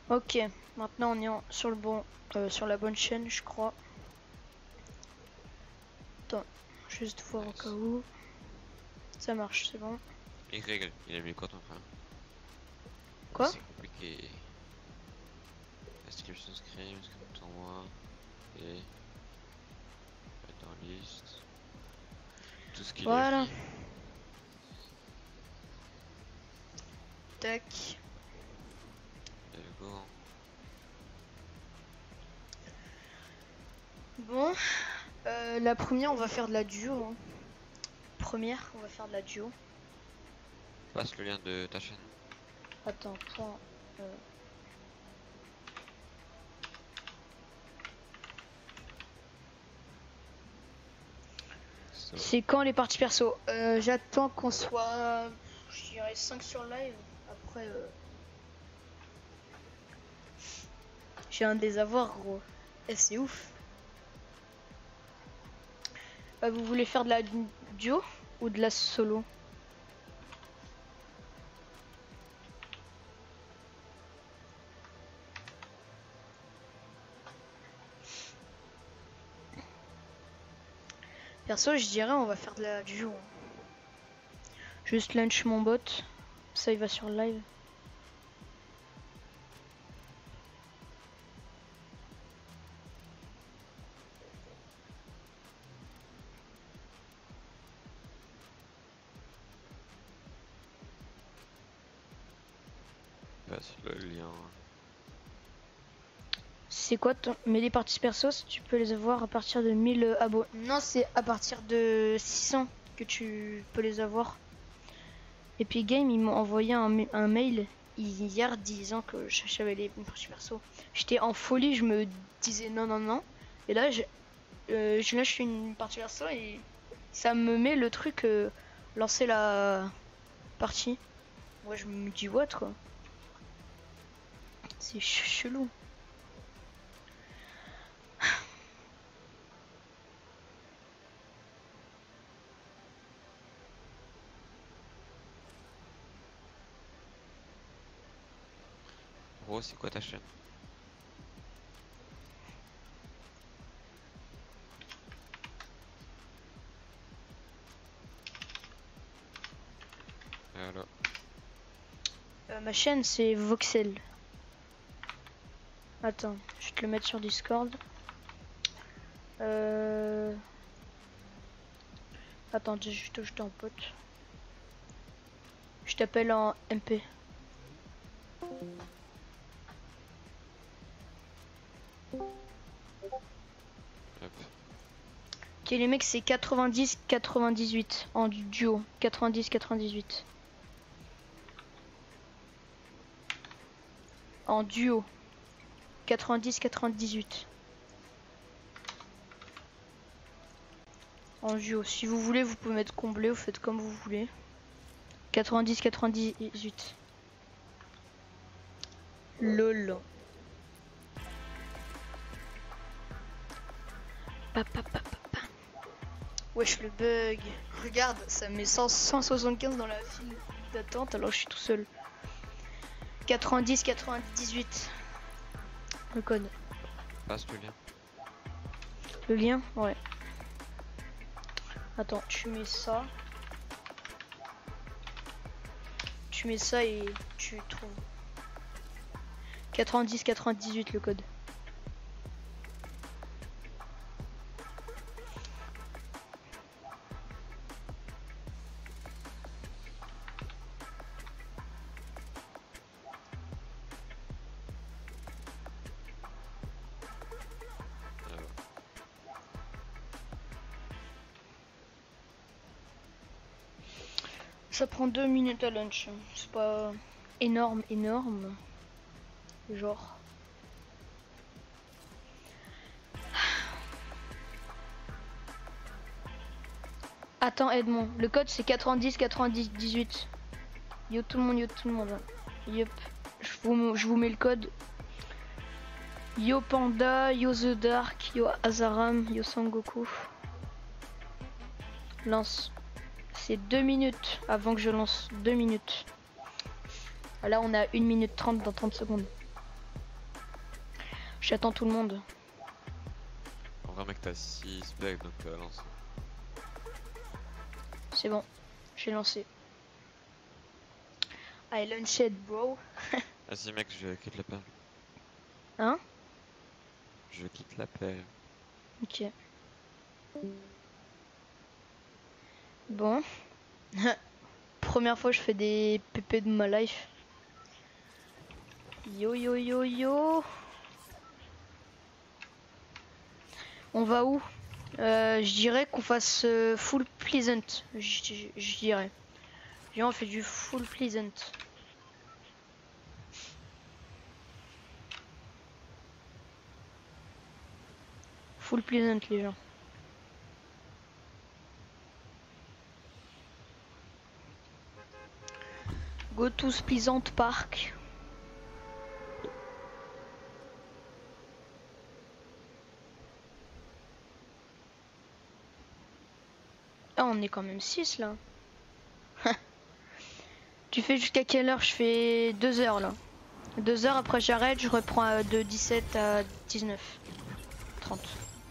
Ok, maintenant on est sur le bon, sur la bonne chaîne, je crois. Attends, juste voir au cas où. Ça marche, c'est bon. Y, il a mis quoi ton frère? Quoi? C'est compliqué. Description screen, comme tournoi. Et. Mettre en liste. Tout ce qu'il Voilà. a mis. Tac. Let's go. Bon, la première, on va faire de la duo. Hein. Première, on va faire de la duo. Passe le lien de ta chaîne. Attends, point. C'est quand les parties perso? J'attends qu'on soit, je dirais 5 sur live. Après, j'ai un désavoirs, gros. Et c'est ouf. Vous voulez faire de la duo ou de la solo? Perso, je dirais on va faire de la duo. Juste lunch mon bot. Ça, il va sur le live. Passe le lien. C'est quoi ton... Mais les parties perso, tu peux les avoir à partir de 1000 abos. Non, c'est à partir de 600 que tu peux les avoir. Et puis Game, ils m'ont envoyé un mail hier disant que j'avais les parties perso. J'étais en folie, je me disais non, non, non. Et là, je lâche une partie perso et ça me met le truc lancer la partie. Moi, je me dis what quoi. C'est chelou. Gros, c'est quoi ta chaîne? Voilà. Ma chaîne c'est Voxel. Attends, je vais te le mettre sur Discord. Attends, je te jette en pote. Je t'appelle en MP. Hop. Ok les mecs c'est 90-98 en duo. 90-98. En duo. 90-98. En duo. Si vous voulez vous pouvez mettre comblé, vous faites comme vous voulez. 90-98. LOL. Wesh le bug. Regarde, ça met 175 dans la file d'attente alors je suis tout seul. 90-98. Le code. Passe le lien. Le lien? Ouais. Attends, tu mets ça. Tu mets ça et tu trouves. 90-98 le code. Ça prend 2 minutes à lunch. C'est pas énorme. Genre. Attends Edmond, le code c'est 90-98. Yo tout le monde. Yep. Je vous mets le code. Yo Panda, yo The Dark, yo Azaram, yo Sangoku. Lance. C'est 2 minutes avant que je lance. 2 minutes. Là on a 1 minute 30 dans 30 secondes. J'attends tout le monde. En vrai mec t'as 6 specs donc lance. C'est bon, j'ai lancé. I launched bro. Vas-y mec je quitte l'appel. Hein? Je quitte l'appel. Ok. Bon. Première fois je fais des PP de ma life. Yo yo yo yo. On va où? Je dirais qu'on fasse full pleasant. Je dirais. Viens, on fait du full pleasant. Full pleasant les gens. Go to Pleasant Park. Ah, on est quand même 6 là. Tu fais jusqu'à quelle heure? Je fais 2 heures là. 2 heures après j'arrête, je reprends de 17 à 19. 30.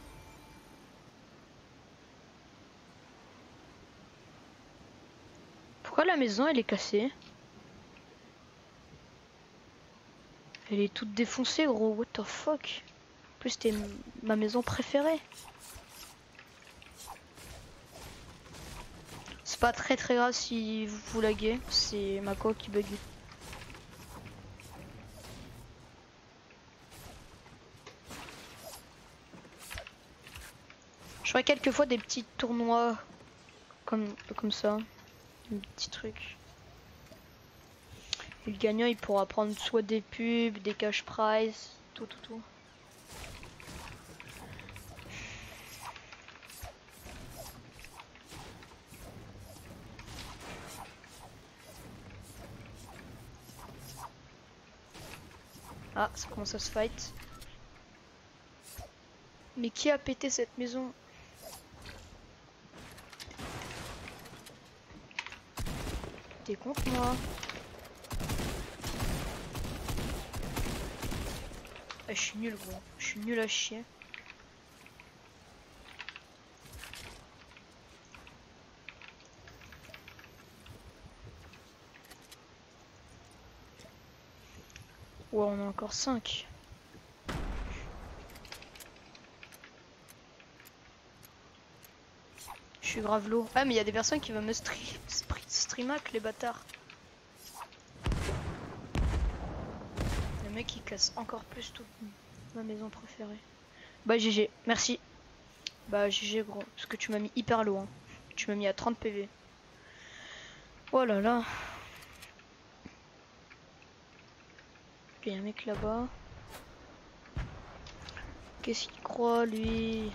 Pourquoi la maison elle est cassée? Elle est toute défoncée gros, what the fuck. En plus c'était ma maison préférée. C'est pas très grave si vous laguez, c'est ma co qui bug. Je ferai quelques fois des petits tournois comme ça, des petits trucs. Et le gagnant il pourra prendre soit des pubs, des cash prize, tout. Ah, ça commence à se fight. Mais qui a pété cette maison? T'es contre moi? Ah, je suis nul gros, je suis nul à chier. Ouais, on a encore 5. Je suis grave low. Ah mais il y a des personnes qui veulent me streamac les bâtards. Le mec il casse encore plus toute ma maison préférée. Bah GG, merci. Bah GG gros, parce que tu m'as mis hyper low hein. Tu m'as mis à 30 PV. Oh là là. Il y a un mec là-bas. Qu'est-ce qu'il croit lui?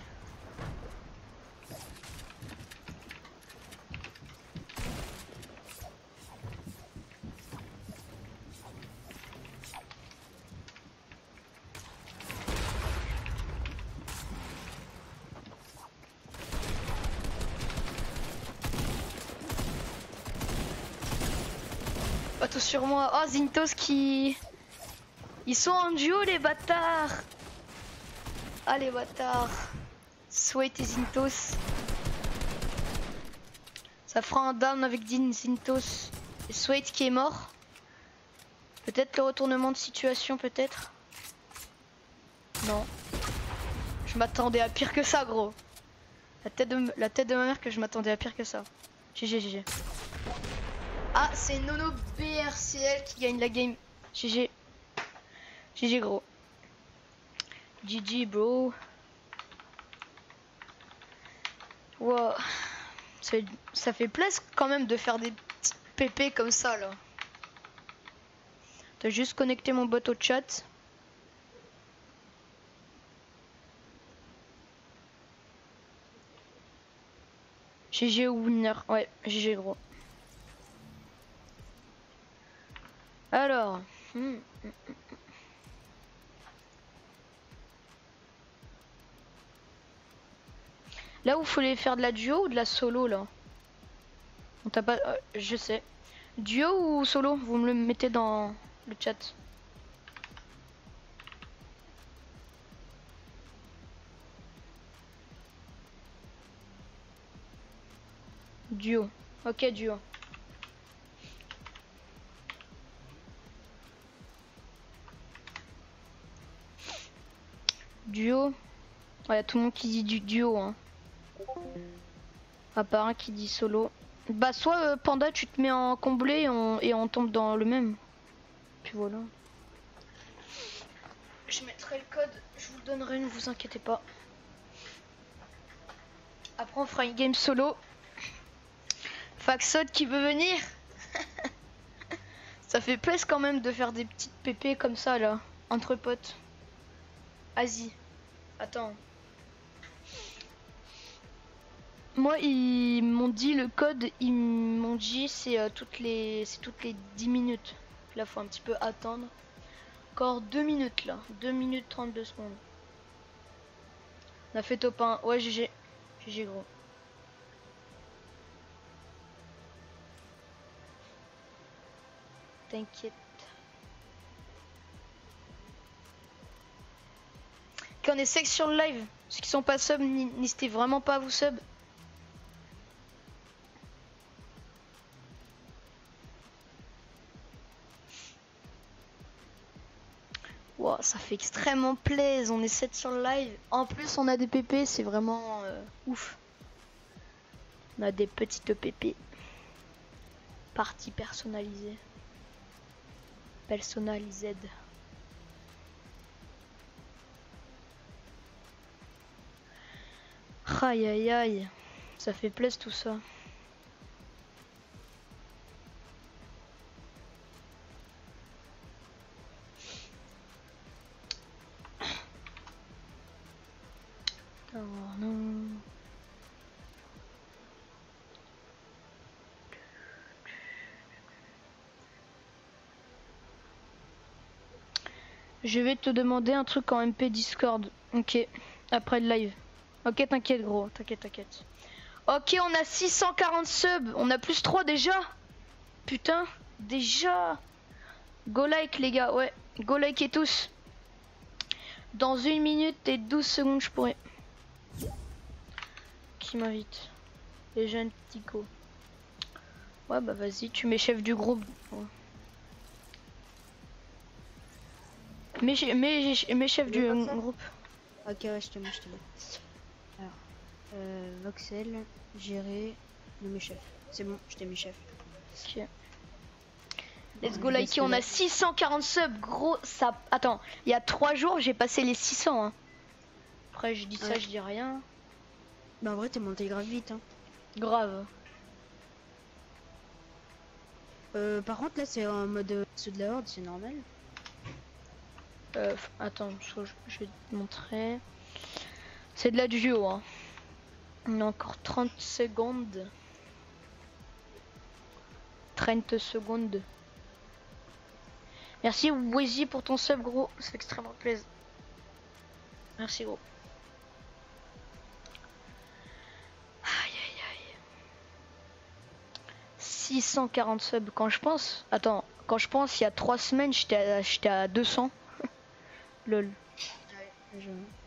Bateau sur moi. Oh Zintos qui... Ils sont en duo les bâtards. Ah les bâtards. Sweat et Zintos. Ça fera un down avec Zintos. Et Sweat qui est mort. Peut-être le retournement de situation peut-être. Non. Je m'attendais à pire que ça gros. La tête de ma mère que je m'attendais à pire que ça. GG. Ah c'est Nono BRCL qui gagne la game. GG gros. GG bro. Wow. Ça fait plaisir quand même de faire des petites pépés comme ça là. T'as juste connecté mon bot au chat. GG winner. Ouais, GG gros. Alors. Là où il fallait faire de la duo ou de la solo là? On t'a pas... je sais. Duo ou solo? Vous me le mettez dans le chat. Duo. Ok, duo. Duo. Ouais, y a tout le monde qui dit du duo, hein. À part un qui dit solo. Bah soit Panda tu te mets en comblé et on tombe dans le même. Puis voilà. Je mettrai le code, je vous le donnerai, ne vous inquiétez pas. Après on fera une game solo. Faxod qui veut venir. Ça fait plaisir quand même de faire des petites pépés comme ça là, entre potes. Vas-y. Attends. Moi ils m'ont dit le code, ils m'ont dit c'est toutes les 10 minutes. Là faut un petit peu attendre. Encore 2 minutes là, 2 minutes 32 secondes. On a fait top 1. Ouais GG. GG gros. T'inquiète. Quand on est sec sur le live, ceux qui sont pas sub, n'hésitez vraiment pas à vous sub. Wow, ça fait extrêmement plaisir, on est 7 sur le live. En plus on a des PP, c'est vraiment ouf. On a des petites PP. Partie personnalisée. Personnalisée. Aïe aïe aïe. Ça fait plaisir tout ça. Oh non. Je vais te demander un truc en MP Discord. Ok. Après le live. Ok, t'inquiète gros. T'inquiète. Ok, on a 640 subs. On a plus 3 déjà. Putain. Déjà. Go like les gars. Ouais. Go like tous. Dans 1 minute et 12 secondes je pourrais. Qui m'invite? Les jeunes Tico. Ouais bah vas-y, tu mets chef du groupe. Ouais. Mets chef du groupe. Ok ouais je te mets. Alors Voxel, gérer, nommer chef. C'est bon, je t'ai mis chef. Ok. Let's go liker, on a 640 subs gros ça. Attends, il y a 3 jours j'ai passé les 600 hein. Après je dis ça, je dis rien. Bah en vrai t'es monté grave vite hein. Grave. Par contre là c'est en mode ceux de la horde, c'est normal. Attends, je vais te montrer. C'est de la duo hein. On a encore 30 secondes. 30 secondes. Merci Weezy pour ton sub gros, c'est extrêmement plaisir. Merci gros. Aïe aïe aïe. 640 subs quand je pense. Attends, quand je pense il y a 3 semaines j'étais à 200. Lol. Ouais,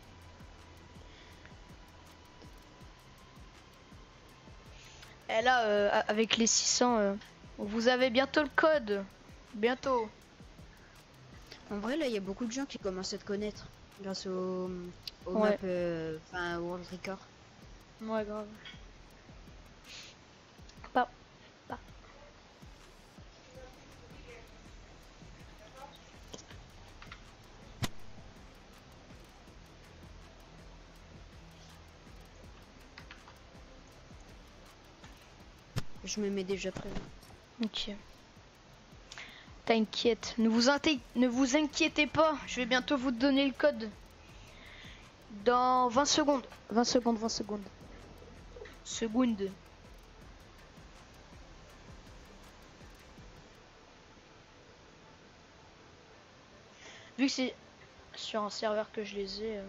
Et là avec les 600 vous avez bientôt le code. Bientôt. En vrai là il y a beaucoup de gens qui commencent à te connaître grâce au Ouais. map, enfin World Record. Ouais grave. Pas. Je me mets déjà prêt. Ok. T'inquiète, ne vous inquiétez pas, je vais bientôt vous donner le code. Dans 20 secondes. 20 secondes. Seconde. Vu que c'est sur un serveur que je les ai.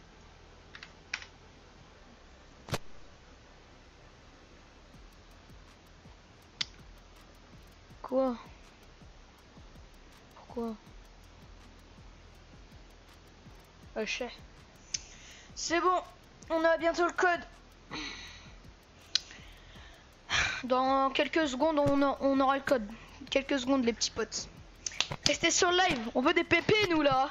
Quoi? Pourquoi? Je sais. C'est bon, on a bientôt le code. Dans quelques secondes, on aura le code. Quelques secondes, les petits potes. Restez sur le live. On veut des pépés, nous, là.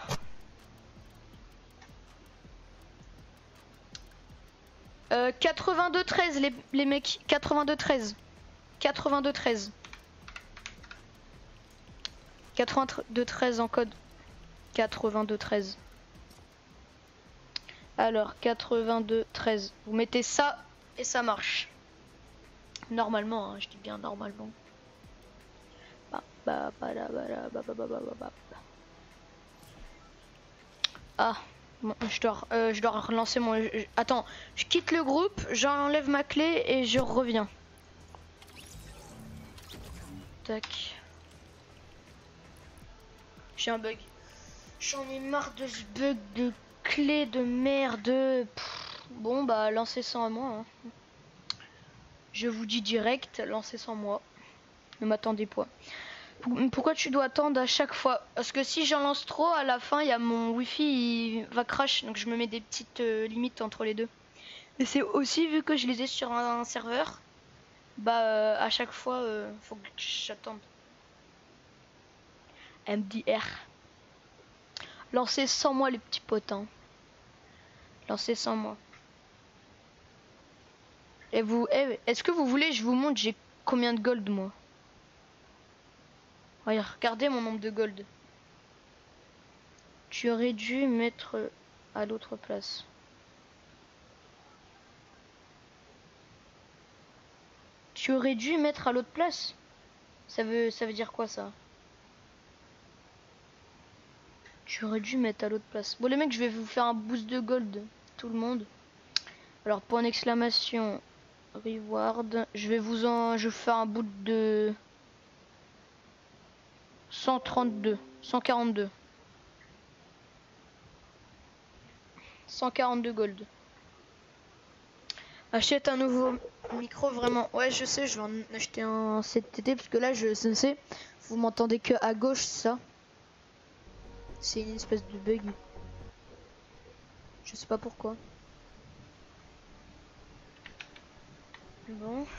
Euh, 82-13, les mecs. 82-13. 82-13. 82-13 en code. 82-13. Alors, 82-13. Vous mettez ça et ça marche. Normalement, hein, je dis bien normalement. Ah, bon, je dois relancer mon... Attends, je quitte le groupe, j'enlève ma clé et je reviens. Tac. J'ai un bug. J'en ai marre de ce bug de clé de merde. Bon bah lancez sans moi. Hein. Je vous dis direct, lancez sans moi. Ne m'attendez pas. Pourquoi tu dois attendre à chaque fois? Parce que si j'en lance trop, à la fin, il y a mon wifi, il va crash. Donc je me mets des petites limites entre les deux. Et c'est aussi, vu que je les ai sur un serveur, bah à chaque fois, faut que j'attende. MDR. Lancez sans moi les petits potes. Hein. Lancez sans moi. Et vous, est-ce que vous voulez, je vous montre, j'ai combien de gold moi? Regardez mon nombre de gold. Tu aurais dû mettre à l'autre place. Tu aurais dû mettre à l'autre place. Ça veut dire quoi ça? Tu aurais dû mettre à l'autre place. Bon les mecs, je vais vous faire un boost de gold, tout le monde. Alors point d'exclamation, reward. Je vais faire un boot de 132, 142. 142 gold. Achète un nouveau micro vraiment. Ouais je sais, je vais en acheter un cet été parce que là je sais, vous m'entendez que à gauche ça. C'est une espèce de bug. Je sais pas pourquoi. Bon.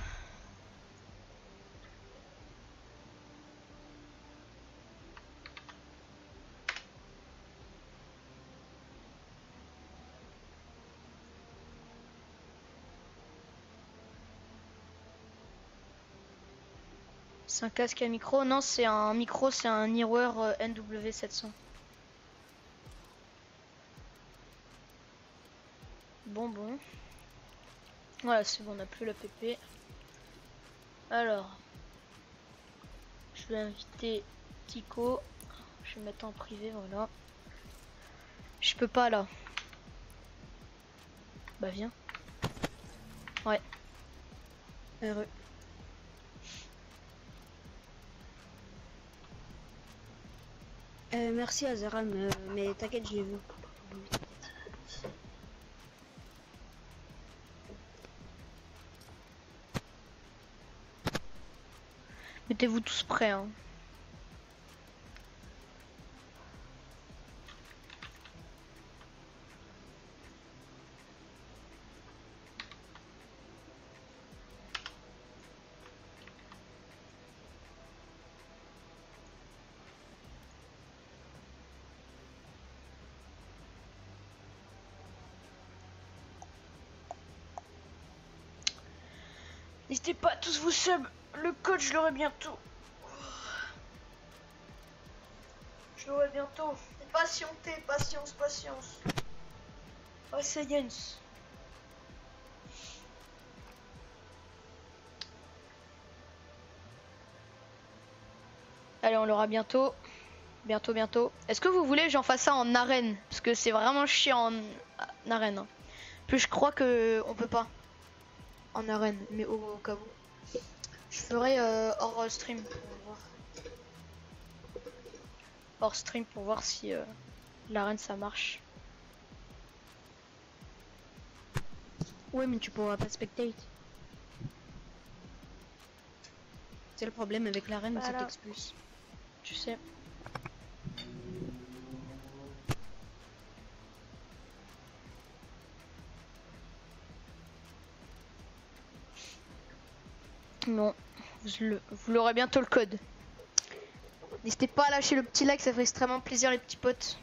C'est un casque à micro? Non, c'est un micro, c'est un Neewer NW700. Bon. Voilà, c'est bon, on n'a plus la PP. Alors, je vais inviter Tico. Je vais mettre en privé, voilà. Je peux pas là. Bah viens. Ouais. Heureux. Merci Azaram, mais t'inquiète, je l'ai vu. Mettez-vous tous prêts. Hein. N'hésitez pas à tous vous sub. Le code, je l'aurai bientôt. Je l'aurai bientôt. Patientez, patience. Patience. Allez, on l'aura bientôt. Bientôt. Est-ce que vous voulez que j'en fasse ça en arène? Parce que c'est vraiment chiant en arène. Hein. Plus je crois que on peut pas. En arène, mais au cas où. Je ferai hors stream pour voir. Hors stream pour voir si l'arène ça marche. Ouais, mais tu pourras pas spectate. C'est le problème avec l'arène, Voilà. ça t'expulse. Tu sais. Non, vous l'aurez bientôt le code. N'hésitez pas à lâcher le petit like, ça fait extrêmement plaisir les petits potes.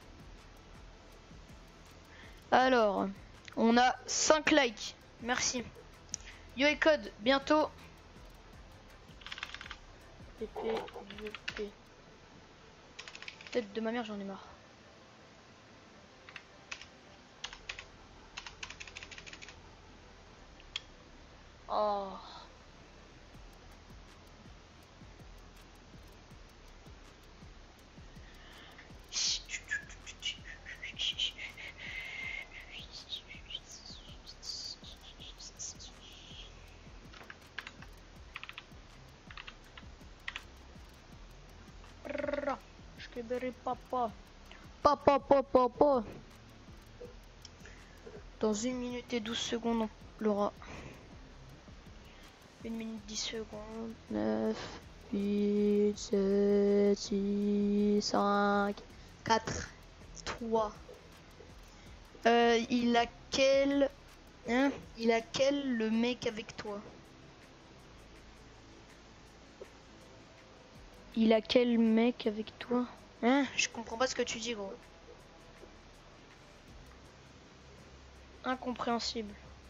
Alors, on a 5 likes. Merci. Yo et code, bientôt. Tête de ma mère, j'en ai marre. Oh. Papa. Papa. Dans 1 minute et 12 secondes, on l'aura. 1 minute 10 secondes. 9, 8, 7, 6, 5, 4, 3. Il a quel... Hein? Il a quel le mec avec toi? Il a quel mec avec toi? Hein? Je comprends pas ce que tu dis, gros. Incompréhensible.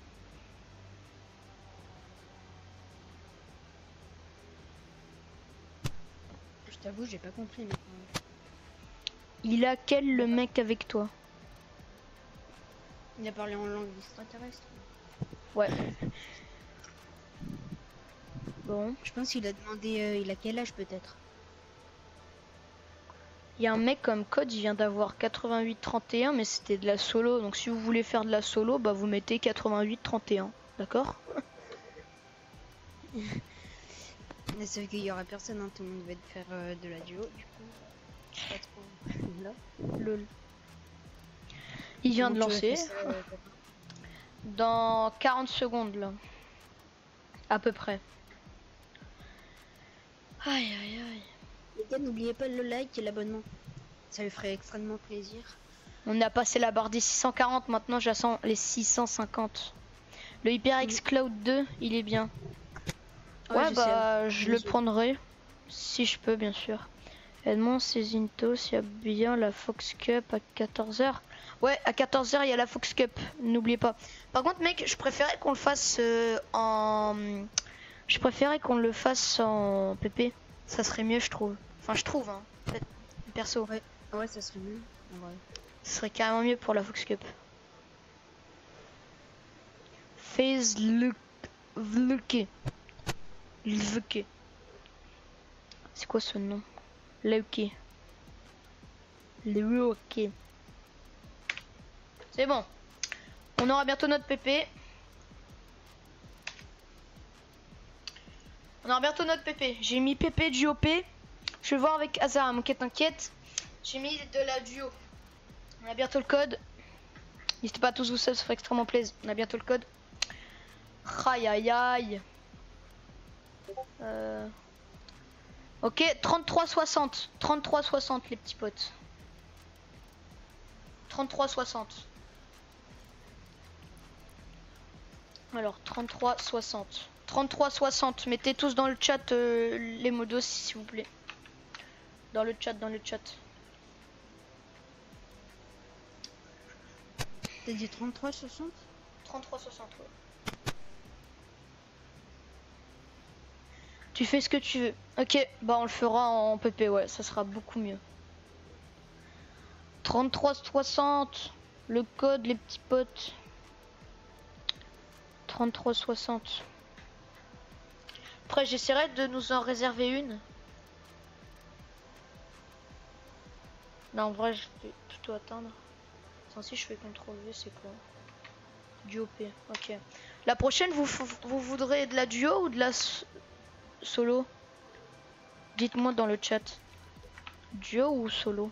Je t'avoue, j'ai pas compris maintenant. Il a quel le mec avec toi? Il a parlé en langue extraterrestre. Ouais. Bon. Je pense qu'il a demandé il a quel âge peut-être. Il y a un mec comme code, il vient d'avoir 88-31, mais c'était de la solo. Donc si vous voulez faire de la solo, bah vous mettez 88-31. D'accord? Sauf qu'il y aura personne, hein, tout le monde va faire de la duo, du coup. Pas trop. Là. Lol. Il vient de lancer. Dans 40 secondes là. À peu près. Aïe aïe aïe. Les gars, n'oubliez pas le like et l'abonnement. Ça lui ferait extrêmement plaisir. On a passé la barre des 640, maintenant j'attends les 650. Le HyperX Cloud 2, il est bien. Ouais, bah je le prendrai. Si je peux, bien sûr. Edmond, c'est Zintos, il y a bien la Fox Cup à 14h. Ouais, à 14h, il y a la Fox Cup, n'oubliez pas. Par contre, mec, je préférais qu'on le fasse en... Je préférais qu'on le fasse en PP. Ça serait mieux, je trouve. Enfin, je trouve, hein. Perso. Ouais, ça serait mieux. Ouais. Ce serait carrément mieux pour la Fox Cup. Phase Vluke. C'est quoi ce nom? Leuke. C'est bon. On aura bientôt notre PP. J'ai mis PP du OP. Je vais voir avec Azaram, ok, t'inquiète. J'ai mis de la duo. On a bientôt le code. N'hésitez pas à tous vous sub, ça ferait extrêmement plaisir. On a bientôt le code. Aïe aïe aïe. Ok, 33,60. 33,60 les petits potes. 33,60. Alors, 33,60. 33,60. Mettez tous dans le chat les modos s'il vous plaît. Dans le chat. T'as dit 33,60? 33,60, ouais. Tu fais ce que tu veux. Ok, bah on le fera en PP, ouais, ça sera beaucoup mieux. 33,60. Le code, les petits potes. 33,60. Après, j'essaierai de nous en réserver une. Non, en vrai, je vais plutôt attendre. Attends, si je fais CTRL V, c'est quoi? Duo P, ok. La prochaine, vous voudrez de la duo ou de la solo? Dites-moi dans le chat. Duo ou solo?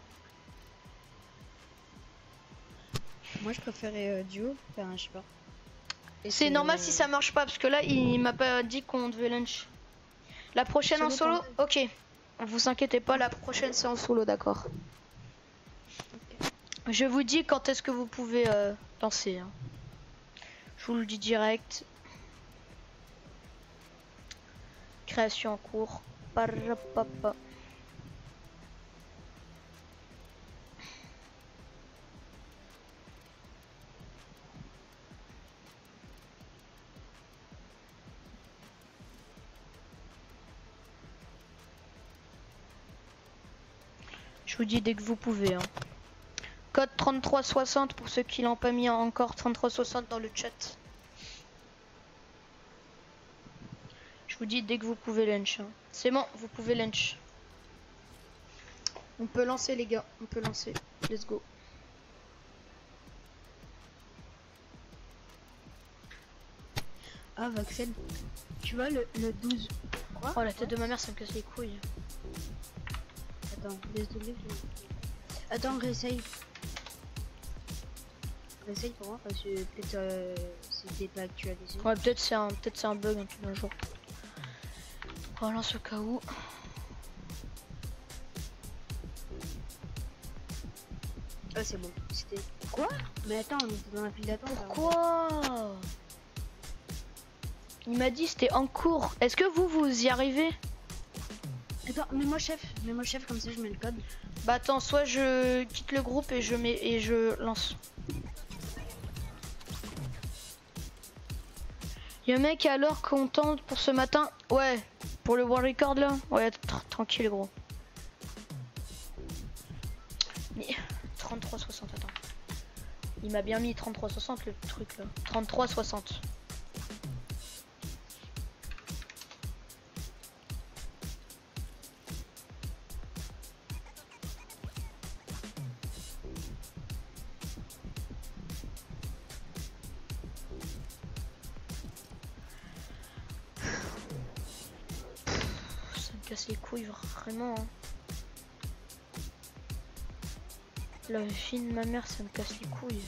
Moi, je préférais duo. Enfin, je sais pas. C'est normal si ça marche pas, parce que là, il m'a pas dit qu'on devait lunch. La prochaine solo en solo? Ok. Vous inquiétez pas, la prochaine c'est en solo, d'accord. Okay. Je vous dis quand est-ce que vous pouvez danser. Hein. Je vous le dis direct. Création en cours. Parapapa. Je vous dis dès que vous pouvez. Hein. Code 3360 pour ceux qui l'ont pas mis encore 3360 dans le chat. Je vous dis dès que vous pouvez lunch. Hein. C'est bon, vous pouvez lunch. On peut lancer les gars, on peut lancer. Let's go. Ah Voxel, tu vois le 12. Quoi? Oh la tête de ma mère ça me casse les couilles. Attends, désolé. Attends, réessaye. Réessaye pour moi parce que peut-être c'était pas actualisé. Ouais peut-être c'est un bug un truc d'un jour. On lance au cas où. Ah c'est bon, c'était... Quoi? Mais attends, on était dans la file d'attente. Pourquoi? Il m'a dit c'était en cours. Est-ce que vous y arrivez? Attends, mets-moi chef comme ça je mets le code. Bah attends, soit je quitte le groupe et je lance. Y'a un mec alors content pour ce matin? Ouais, pour le world record là? Ouais, tranquille gros. 3360, attends. Il m'a bien mis 3360 le truc là. 3360. Les couilles vraiment hein. La fille de ma mère ça me casse les couilles.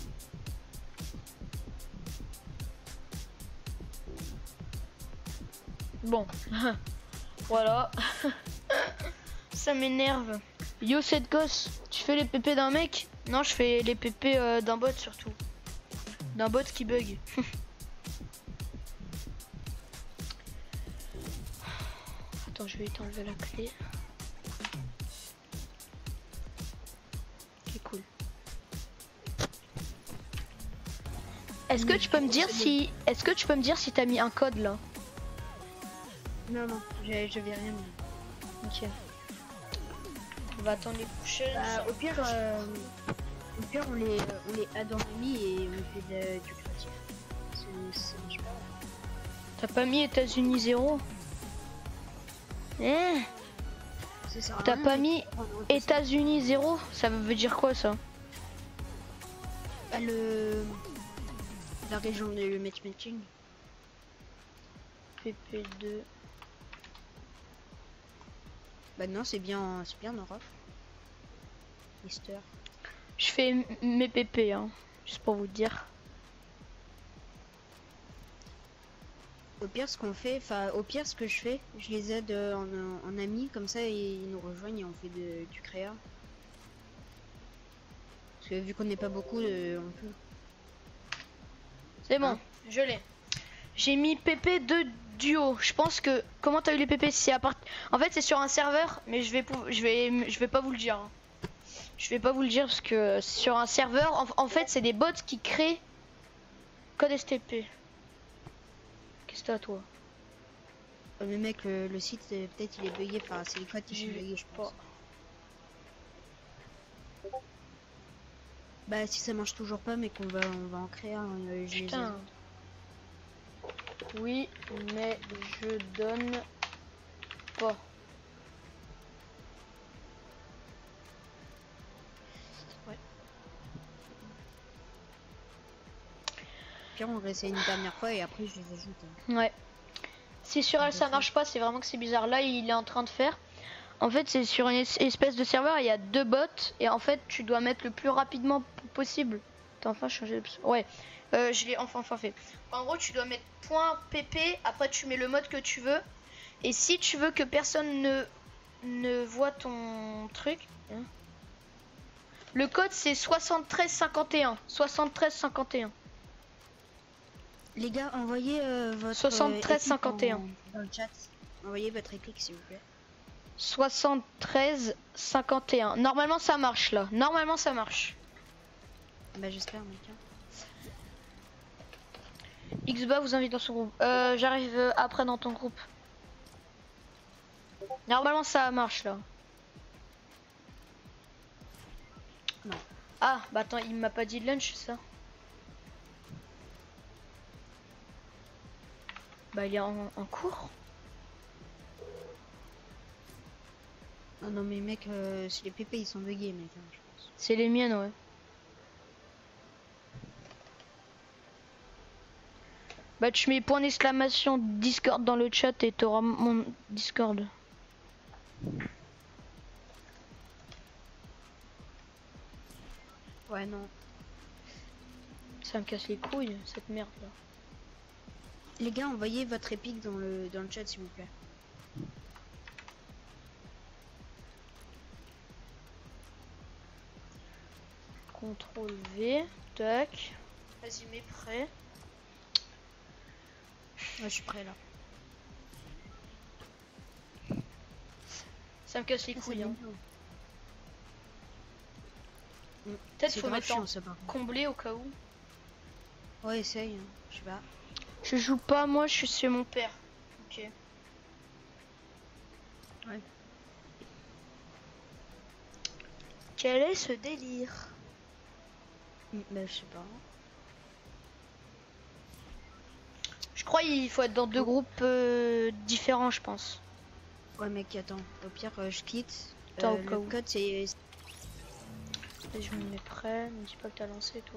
Bon voilà. Ça m'énerve. Yo cette gosse, tu fais les pépés d'un mec? Non je fais les pépés d'un bot surtout. D'un bot qui bug. Je vais t'enlever la clé. Ok cool. Est-ce que tu peux me dire si t'as mis un code là? Non je vais rien mis. Ok. On va attendre les prochaines. Au pire on les add en ami et on fait du créatif. T'as pas mis États-Unis 0? T'as pas mis États-Unis 0? Ça veut dire quoi ça? Bah, la région de le matchmaking. PP2. Bah non c'est bien en Europe. Easter. Je fais mes PP hein, juste pour vous dire. Au pire ce que je fais, je les aide en amis comme ça et ils nous rejoignent et on fait du créa. Parce que vu qu'on n'est pas beaucoup, on peut. C'est bon, je l'ai. J'ai mis PP de duo. Je pense que comment t'as eu les PP? C'est en fait c'est sur un serveur, mais je vais pas vous le dire. Hein. Je vais pas vous le dire parce que sur un serveur, en fait c'est des bots qui créent code STP. Qu'est-ce que t'as toi? Mais mec, le site peut-être il est bugué, enfin c'est les codes qui sont bugués je pense. Bah si ça marche toujours pas mais on va en créer un, putain. Oui mais je donne pas. Ouais. Puis on va essayer une dernière fois et après je les ajoute. Ouais. Si sur elle ça marche pas, c'est vraiment que c'est bizarre. Là il est en train de faire. En fait c'est sur une espèce de serveur, il y a 2 bots et en fait tu dois mettre le plus rapidement possible. T'as enfin changé de... Ouais, je l'ai enfin fait. En gros tu dois mettre .pp, après tu mets le mode que tu veux. Et si tu veux que personne ne voit ton truc, hein, le code c'est 7351. 7351. Les gars, envoyez votre 7351 dans le chat. Envoyez votre épique s'il vous plaît. 73 51. Normalement ça marche là. Normalement ça marche. Bah j'espère mec. Xba vous invite dans son groupe. J'arrive après dans ton groupe. Normalement ça marche là. Non. Ah bah attends, il m'a pas dit de lunch ça. Bah il est en cours. Oh non mais mec, si les PP ils sont buggés mec, je pense. C'est les miennes ouais. Bah tu mets point d'exclamation Discord dans le chat et t'auras mon Discord. Ouais non. Ça me casse les couilles cette merde là. Les gars, envoyez votre épique dans le chat s'il vous plaît. CTRL V, tac. Vas-y mets prêt. Ouais, je suis prêt là. Ça me casse les couilles. Hein. Mm. Peut-être faut mettre chiant, ça, par contre. comblé au cas où. Ouais, essaye, hein. Je sais pas. Je joue pas, moi je suis chez mon père. Ok. Ouais. Quel est ce délire? Bah je sais pas. Je crois qu'il faut être dans deux groupes différents, je pense. Ouais mec, attends. Au pire, je quitte. Attends, au cas le où. code c'est... Et je me mets prêt. Ne dis pas que t'as lancé toi.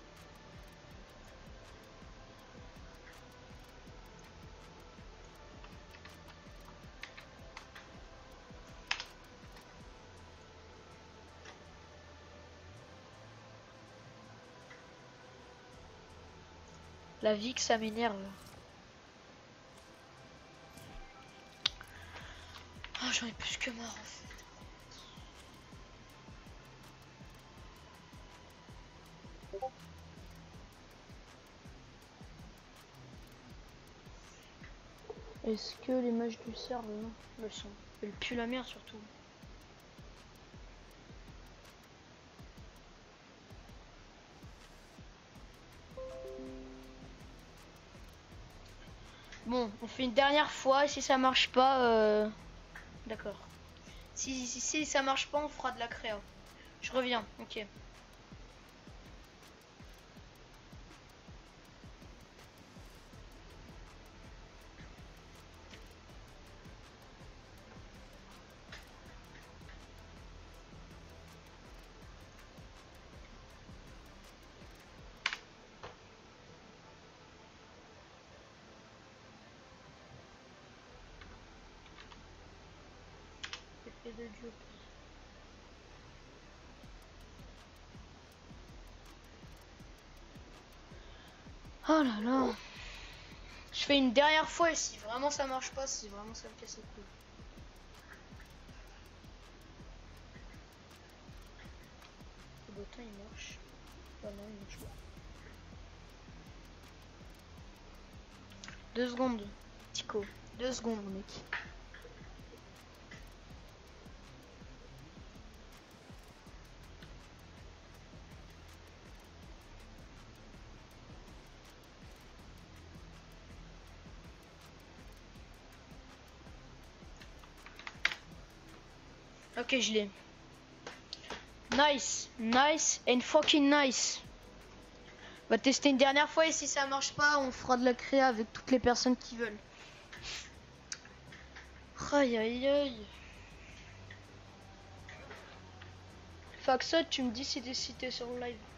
La vie que ça m'énerve. Ah, j'en ai plus que marre en fait. Est-ce que les matchs du cerf le sont? Elle pue la merde surtout. Bon, on fait une dernière fois et si ça marche pas, d'accord. Si ça marche pas, on fera de la créa. Je reviens, ok. Épée de Dieu. Oh là là. Je fais une dernière fois et si vraiment ça marche pas, si vraiment ça me casse les couilles. Le bouton il marche. Oh non, il marche pas. 2 secondes, Tico. 2 secondes, mec. Ok, je l'ai. Nice, nice and fucking nice. On va tester une dernière fois et si ça marche pas, on fera de la créa avec toutes les personnes qui veulent. Aïe aïe aïe. Faxot, tu me dis si t'es sur le live.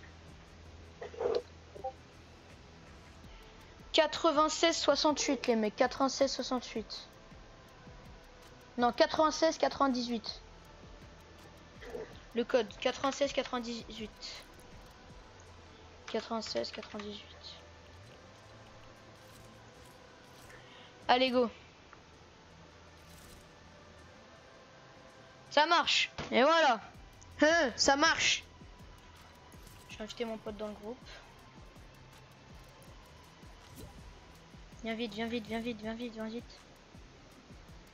96-68 les mecs, 96-68. Non, 96-98. Le code 96-98. 96-98. Allez, go. Ça marche. Et voilà. Ça marche. Je vais inviter mon pote dans le groupe. Viens vite, viens vite, viens vite, viens vite, viens vite.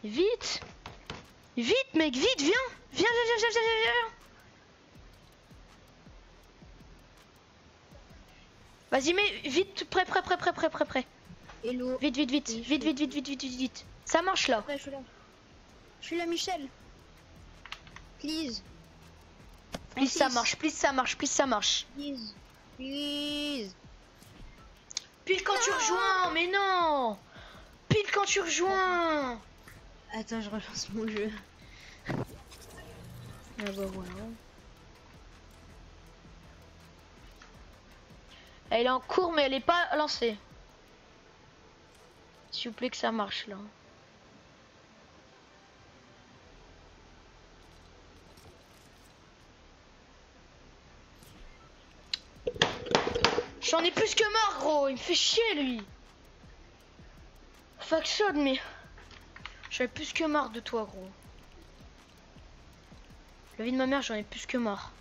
Vite. Vite mec, vite, viens. Viens, viens, viens, viens, viens, viens. Vas-y, mais vite, prêt. Hello. Vite, vite, vite, Oui, vite, vite, vite, vite, vite, vite, vite. Ça marche là. Ouais, je suis là. Je suis là, Michel. Please. Plus ça marche, plus ça marche, plus ça marche. Please. Please. Pile quand tu rejoins, mais non. Pile quand tu rejoins. Attends, je relance mon jeu. Ah bah voilà. Elle est en cours mais elle est pas lancée. S'il vous plaît que ça marche là. J'en ai plus que marre gros, il me fait chier lui. Faction mais j'en ai plus que marre de toi gros. La vie de ma mère j'en ai plus que marre.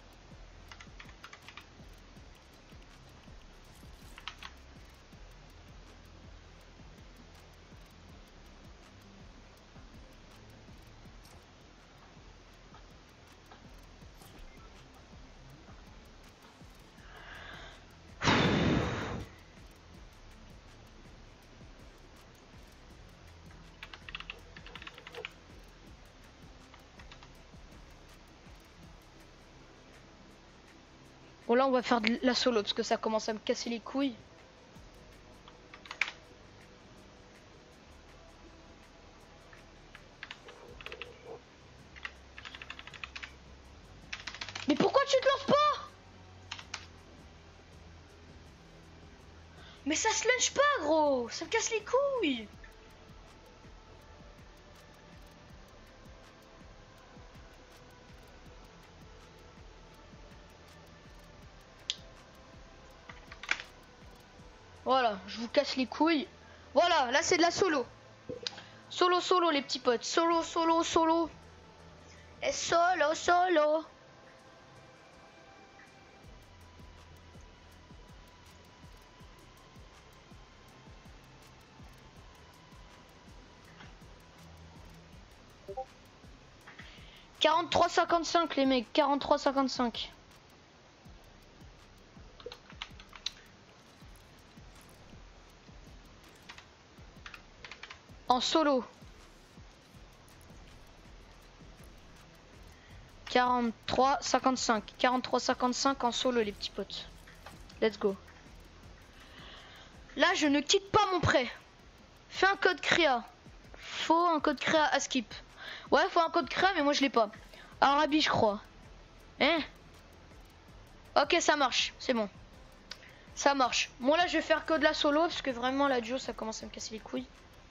Bon là on va faire de la solo parce que ça commence à me casser les couilles. Mais pourquoi tu te lances pas? Mais ça se lunch pas gros, ça me casse les couilles. Voilà, je vous casse les couilles. Voilà, là c'est de la solo. Solo les petits potes. Solo. Et solo. « 43,55 les mecs, 43,55. En solo. 43,55. 43,55 en solo les petits potes. Let's go. Là je ne quitte pas mon prêt. Fais un code créa. Faut un code créa à skip. Ouais faut un code créa mais moi je l'ai pas. Arabi je crois. Hein? Ok ça marche, c'est bon. Ça marche. Moi là je vais faire que de la solo parce que vraiment la duo ça commence à me casser les couilles.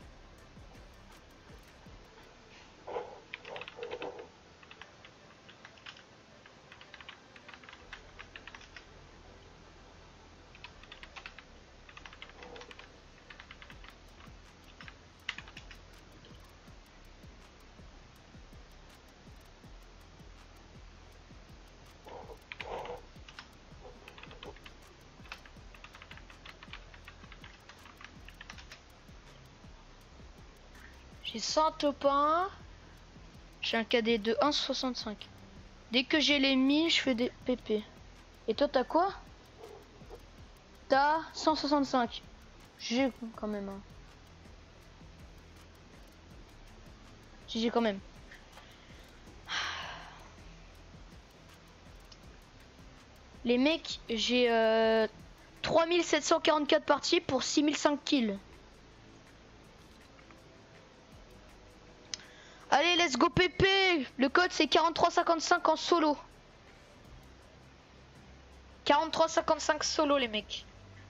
J'ai 100 top 1. J'ai un KD de 1,65. Dès que j'ai les 1000, je fais des PP. Et toi, t'as quoi? T'as 165. GG quand même. Hein. GG quand même. Les mecs, j'ai 3744 parties pour 6005 kills. Allez, let's go PP. Le code c'est 43,55 en solo. 43,55 solo les mecs.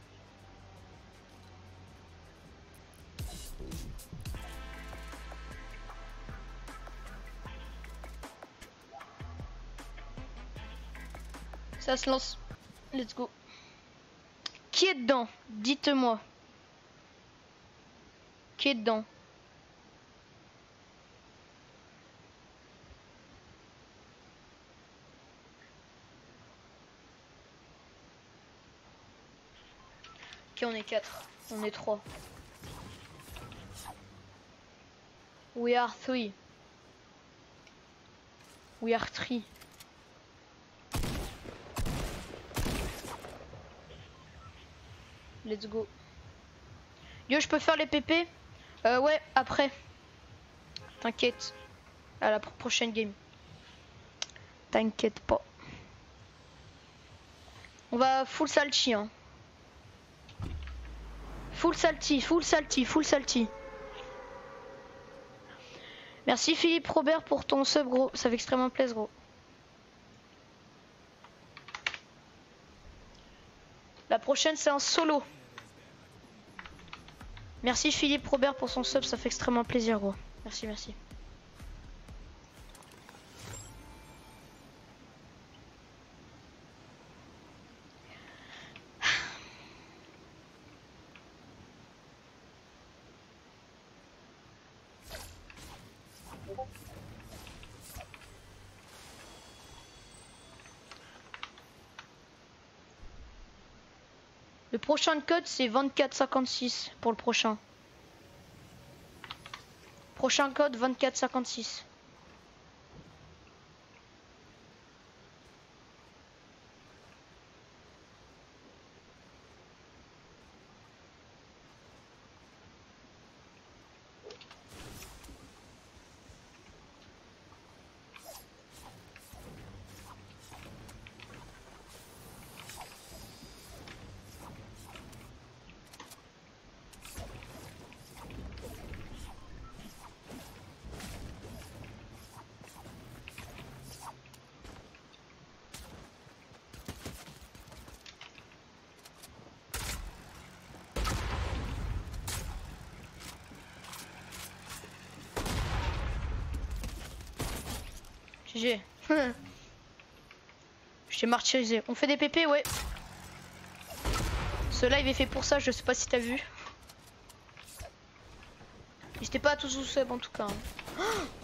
Ça se lance. Let's go. Qui est dedans? Dites-moi. Qui est dedans? Ok, on est 4. On est 3. We are three. We are three. Let's go. Yo, je peux faire les PP? Ouais, après. T'inquiète. À la prochaine game. T'inquiète pas. On va full salty, hein. Full salty, full salty, full salty. Merci Philippe Robert pour ton sub, gros. Ça fait extrêmement plaisir, gros. La prochaine, c'est un solo. Merci Philippe Robert pour son sub. Ça fait extrêmement plaisir, gros. Merci, merci. Le prochain code c'est 2456 pour le prochain. Prochain code 2456. GG. Je t'ai martyrisé. On fait des PP, ouais. Ce live est fait pour ça, je sais pas si t'as vu. N'hésitez pas à tous vous sub en tout cas. Hein.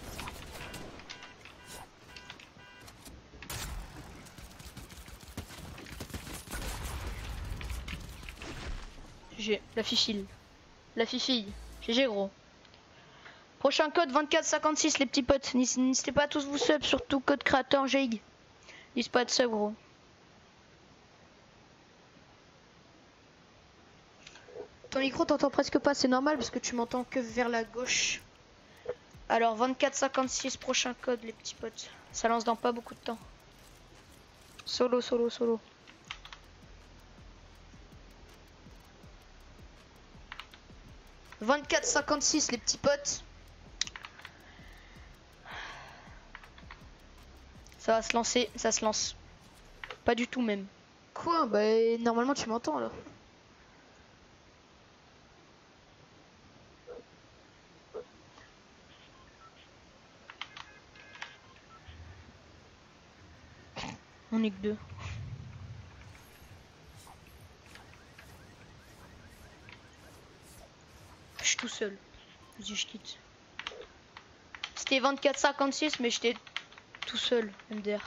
GG, la fifille. La fifille. GG gros. Prochain code 2456 les petits potes. N'hésitez pas à tous vous sub, surtout code créateur GIG. N'hésitez pas de sub gros. Ton micro t'entends presque pas, c'est normal parce que tu m'entends que vers la gauche. Alors 2456 prochain code les petits potes. Ça lance dans pas beaucoup de temps. Solo, solo, solo. « 2456 les petits potes. Ça va se lancer, ça se lance. Pas du tout même. Quoi? Bah normalement tu m'entends là. On est que deux. Je suis tout seul. Vas-y, je quitte. C'était 2456 mais j'étais tout seul, MDR.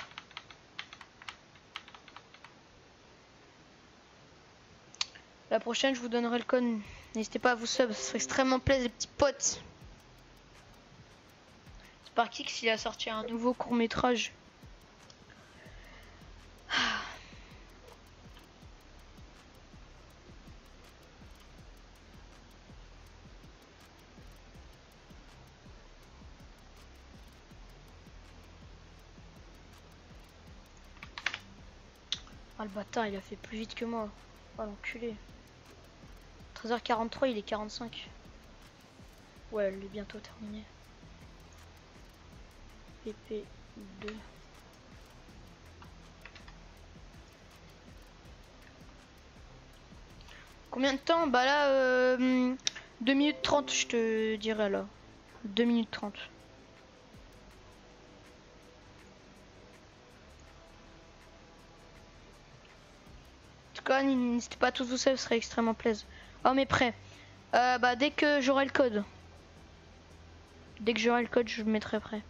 La prochaine, je vous donnerai le code. N'hésitez pas à vous sub, ce serait extrêmement plaisir, les petits potes. Sparkix, il a sorti un nouveau court-métrage. Ah le bâtard il a fait plus vite que moi. Oh l'enculé. 13h43 il est 45. Ouais elle est bientôt terminée. PP2. Combien de temps? Bah là 2 minutes 30 je te dirais là. 2 minutes 30. N'hésitez pas à tous vous sub, ce serait extrêmement plaisir. Oh mais prêt. Bah dès que j'aurai le code. Dès que j'aurai le code, je le mettrai prêt.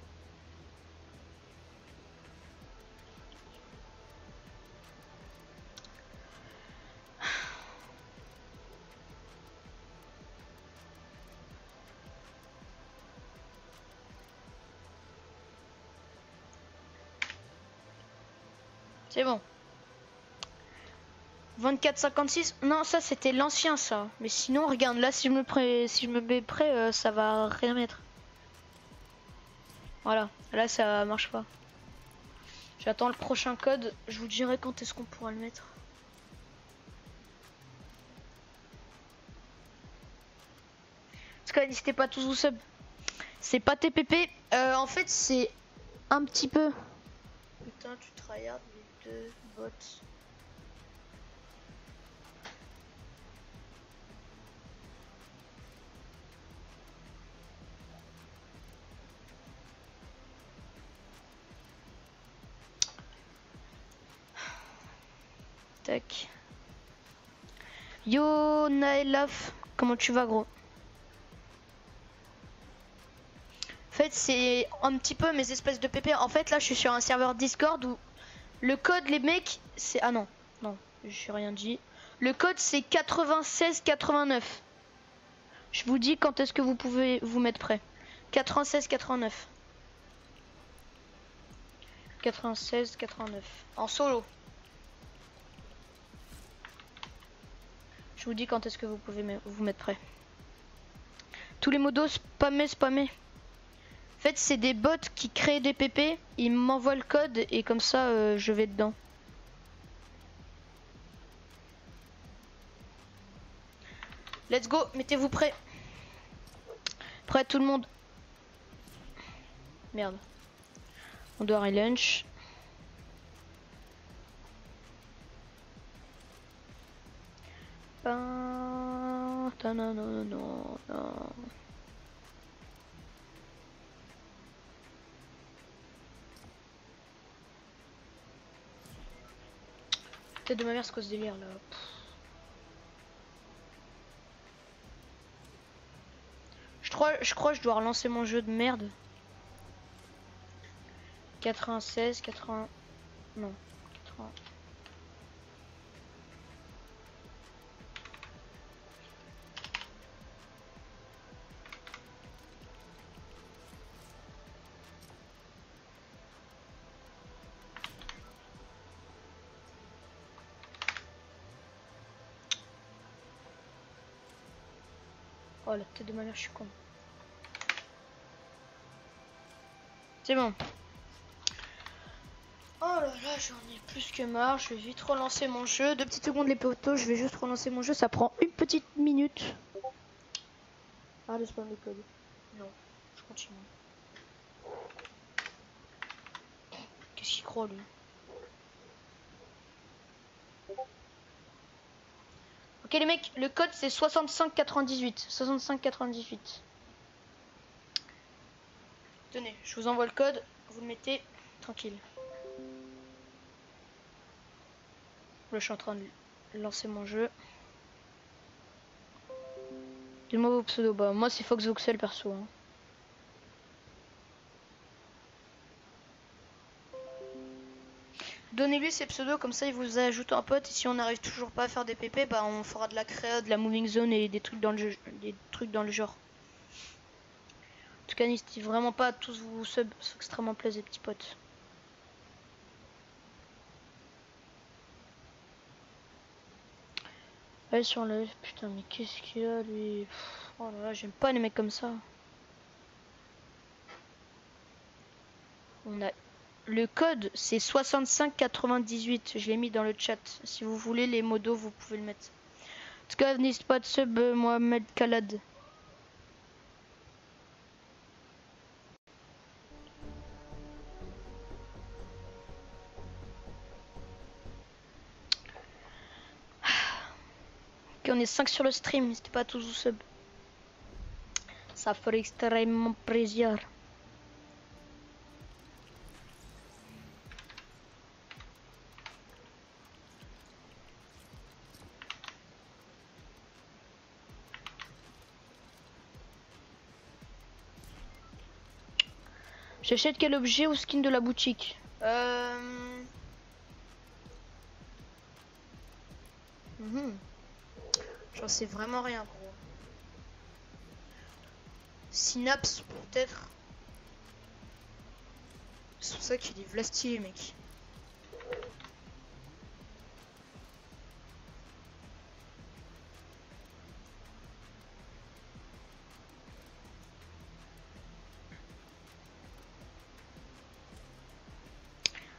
C'est bon. 24,56. Non, ça c'était l'ancien ça. Mais sinon, regarde, là si je me mets prêt, ça va rien mettre. Voilà, là ça marche pas. J'attends le prochain code. Je vous dirai quand est-ce qu'on pourra le mettre. En tout cas, n'hésitez pas tous vous sub. C'est pas TPP. En fait, c'est un petit peu. Putain, tu tryhard les deux bots. Tac. Yo Naelaf, comment tu vas gros? En fait c'est un petit peu mes espèces de PP. En fait là je suis sur un serveur Discord où le code les mecs c'est... Ah non, non, je suis rien dit. Le code c'est 9689. Je vous dis quand est-ce que vous pouvez vous mettre prêt. 9689. 9689. En solo. Je vous dis quand est-ce que vous pouvez vous mettre prêt. Tous les modos spammer. En fait, c'est des bots qui créent des PP. Ils m'envoient le code et comme ça, je vais dedans. Let's go, mettez-vous prêts. Prêt tout le monde. Merde. On doit relunch. Non. Tête de ma mère, c'est quoi ce délire là? Je crois que je dois relancer mon jeu de merde. 96, 80... Non, 80... Oh la tête de ma mère, je suis con. C'est bon. Oh là là, j'en ai plus que marre. Je vais vite relancer mon jeu. 2 petites secondes les potos, je vais juste relancer mon jeu. Ça prend une petite minute. Ah, le spawn le code. Non, je continue. Qu'est-ce qu'il croit lui? Ok les mecs, le code c'est 6598. 6598. Tenez, je vous envoie le code, vous le mettez tranquille. Là je suis en train de lancer mon jeu. Dites-moi vos pseudos. Bah moi c'est FoxVoxel perso. Hein. Donnez-lui ses pseudos, comme ça il vous ajoute un pote et si on n'arrive toujours pas à faire des PP, bah on fera de la créa, de la moving zone et des trucs dans le jeu, des trucs dans le genre. En tout cas n'hésitez vraiment pas à tous vous sub, c'est extrêmement plaisir les petits potes. Allez sur le... Putain mais qu'est-ce qu'il a lui? Oh là là, j'aime pas les mecs comme ça. On a... Le code c'est 6598, je l'ai mis dans le chat. Si vous voulez les modos vous pouvez le mettre. En tout cas n'hésitez pas de sub Mohamed Khalad. Ok on est 5 sur le stream, n'hésitez pas à tous vous sub. Ça ferait extrêmement plaisir. J'achète quel objet ou skin de la boutique? J'en sais vraiment rien gros. Synapse peut-être. C'est pour ça qu'il est v'là stylé mec.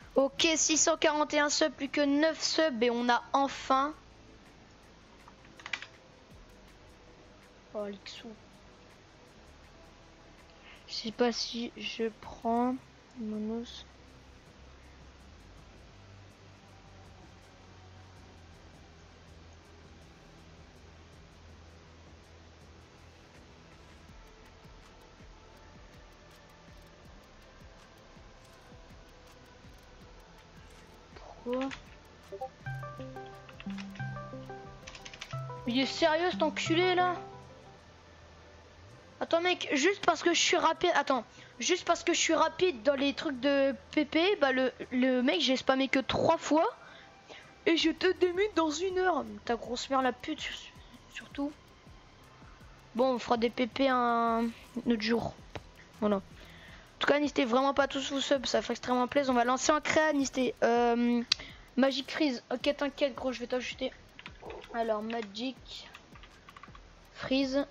Ok, 641 subs, plus que 9 subs et on a enfin... Oh, l'Ixou. Je sais pas si je prends Monos. Pourquoi? Il est sérieux cet enculé là? Attends mec, juste parce que je suis rapide, attends, juste parce que je suis rapide dans les trucs de PP, bah le mec j'ai spammé que 3 fois et je te démute dans 1 heure. Ta grosse mère la pute surtout. Bon, on fera des PP un autre jour. Voilà. En tout cas, n'hésitez vraiment pas tous vous sub, ça fait extrêmement plaisir. On va lancer un créa, n'hésitez. Magic Freeze, ok t'inquiète gros, je vais t'ajouter. Alors Magic Freeze.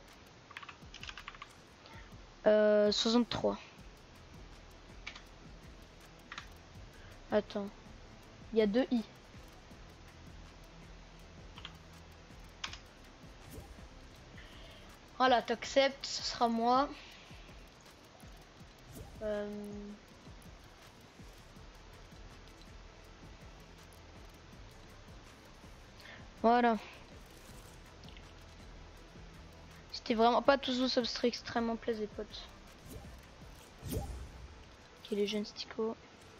63. Attends. Il y a 2 i. Voilà, t'acceptes, ce sera moi. Voilà. C'était vraiment pas tous vos substraits extrêmement plaisir, les potes. Ok, les jeunes stickos.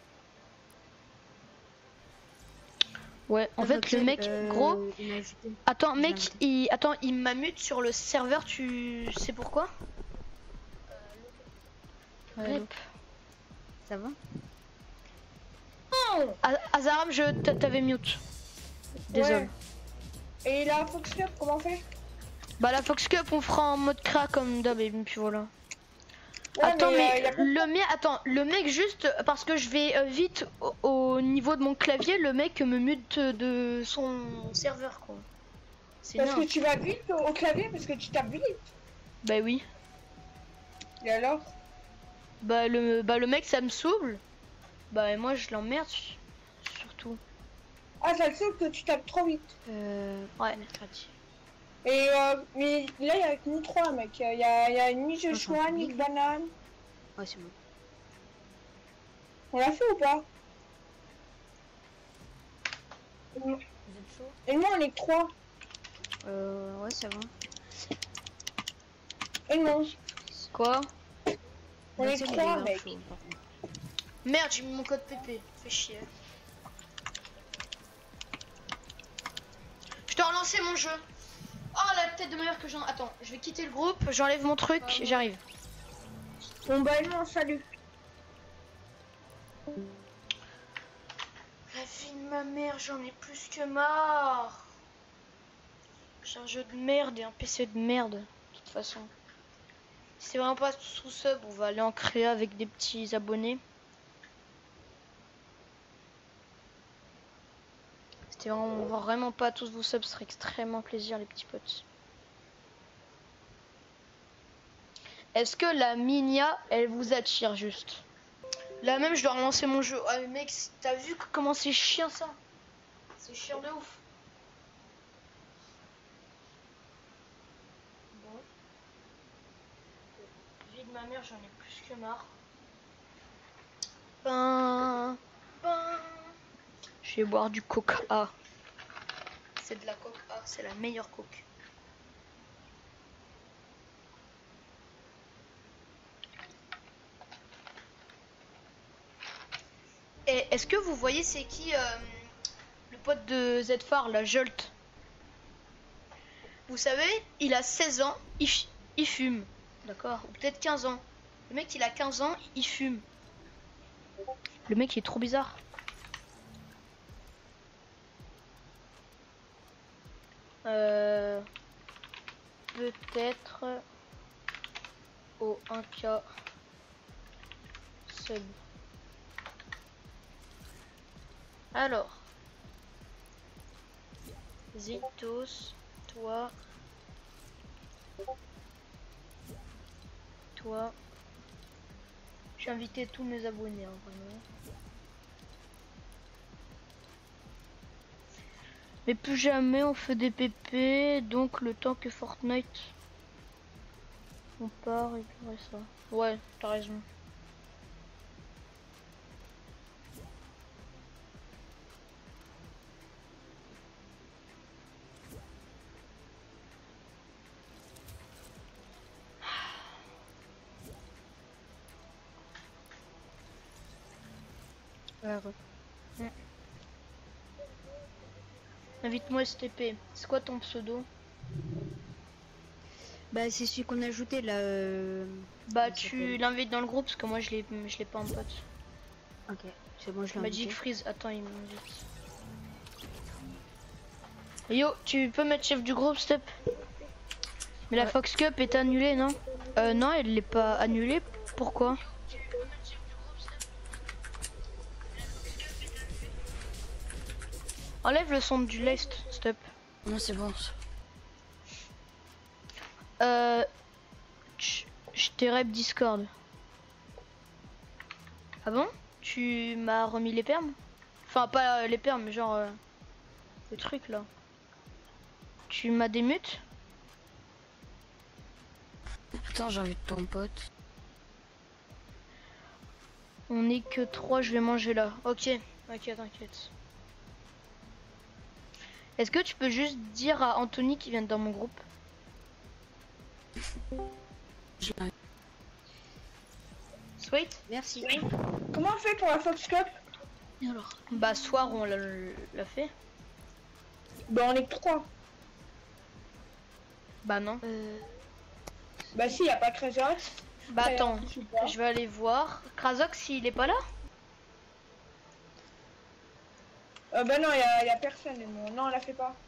Ouais, en fait, le mec, gros. Attends, mec, il m'amute sur le serveur, tu sais pourquoi? Rip. Ça va? Azaram, je t'avais mute. Désolé. Ouais. Et la Fox Cup, comment on fait? Bah la Fox Cup on fera en mode cra comme d'hab et puis voilà. Ouais, attends mais, y a... le mec juste parce que je vais vite au niveau de mon clavier, le mec me mute de son serveur quoi. Parce que tu vas vite au clavier parce que tu tapes vite. Bah oui. Et alors? Bah le mec ça me saoule. Bah et moi je l'emmerde surtout. Ah ça le saoule que tu tapes trop vite. Ouais mercredi. Et mais là il y a que nous trois mec, il y a ni Joshua, ni Banane. Ouais c'est bon. On l'a fait ou pas? Vous êtes chaud? Et moi on est que 3. Ouais ça va. Et non. Quoi? On est que 3 mec. Merde j'ai mis mon code PP, fais chier. Je dois relancer mon jeu. Oh la tête de ma mère que j'en... Attends, je vais quitter le groupe, j'enlève mon truc, j'arrive. Bon bah non, salut. La vie de ma mère, j'en ai plus que marre. J'ai un jeu de merde et un PC de merde, de toute façon. Si c'est vraiment pas sous sub, on va aller en créa avec des petits abonnés. C'était vraiment pas tous vos subs, ce serait extrêmement plaisir les petits potes. Est-ce que la Minia, elle vous attire juste? Là même je dois relancer mon jeu. Ah mais mec, t'as vu comment c'est chiant ça? C'est chiant de ouf. Bon. Vie de ma mère, j'en ai plus que marre. Je vais boire du coca. C'est de la coke A, c'est la meilleure coke. Et est-ce que vous voyez c'est qui le pote de Zfar, la Jolt? Vous savez, il a 16 ans, il fume. D'accord? Ou peut-être 15 ans. Le mec il a 15 ans, il fume. Le mec il est trop bizarre. Peut-être au 1K sub. Alors, Zitos, toi, j'ai invité tous mes abonnés, hein, vraiment. Mais plus jamais on fait des PP, donc le temps que Fortnite on part et puis ça. Ouais, t'as raison. Invite-moi STP. C'est quoi ton pseudo? Bah c'est celui qu'on a ajouté là. Bah il tu s'appelle- l'invites dans le groupe parce que moi je l'ai pas en pote. Ok, c'est bon, je l'ai Magic invité. Freeze, attends il m'invite. Yo, tu peux mettre chef du groupe step? Mais la Ouais. Fox Cup est annulée non? Non elle l'est pas annulée, pourquoi? Enlève le son du lest, stop. Non, c'est bon. Je t'ai rep Discord. Ah bon? Tu m'as remis les permes? Enfin pas les permes, mais genre le truc là. Tu m'as démute? Attends, j'invite ton pote. On est que 3, je vais manger là. Ok, ok, t'inquiète. Est-ce que tu peux juste dire à Anthony qui vient dans mon groupe? Sweet? Merci. Comment on fait pour la Fox Cup? Alors. Bah soir on l'a fait. Bah on est que 3. Bah non. Bah si, y a pas Krazox. Bah attends, je vais aller voir. Krazox il est pas là? Bah non, y a personne. Non, on la fait pas.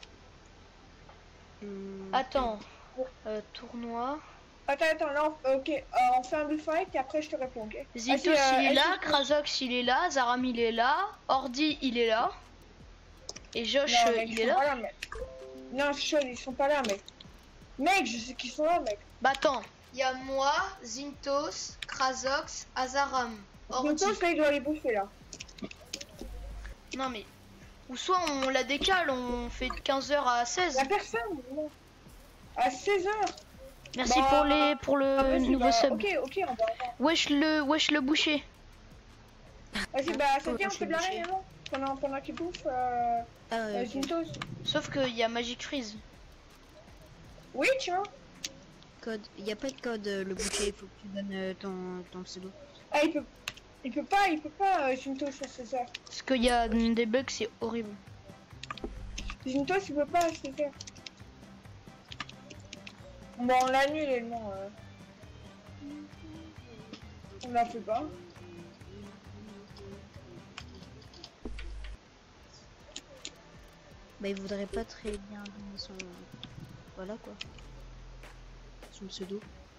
Attends. Tournoi. Attends, là, ok, on fait un bullfight et après je te réponds, ok? Zintos il est là, Krazox il est là, Zaram il est là, Ordi il est là. Et Josh Non, mec, il ils est sont pas là. là, mec. Non, c'est chaud, ils sont pas là, mec. Mec, je sais qu'ils sont là, mec. Bah attends, il y a moi, Zintos, Krazox, Azaram, Ordi. Zintos, là, il doit les bouffer, là. Non mais, ou soit on la décale, on fait de 15h à 16. Y'a personne, non. À 16h. Merci Bah, pour le nouveau sub. Ok, on va. Wesh le boucher. Vas-y, bah, ça Oh, dit, on je fait de suis l'arène, non? Pendant qu'il bouffe, ok. Zintos. Sauf qu'il y a Magic Freeze. Oui, tu vois. Code. Il y a pas de code, le boucher. Il faut que tu donnes ton pseudo. Ah, il peut pas, Zintos, à 16h. Parce qu'il y a des bugs, c'est horrible. Zintos, il peut pas à 16h. Bon, on l'annule et non. On la fait pas. Bah il voudrait pas très bien donner son... Voilà quoi. Son pseudo.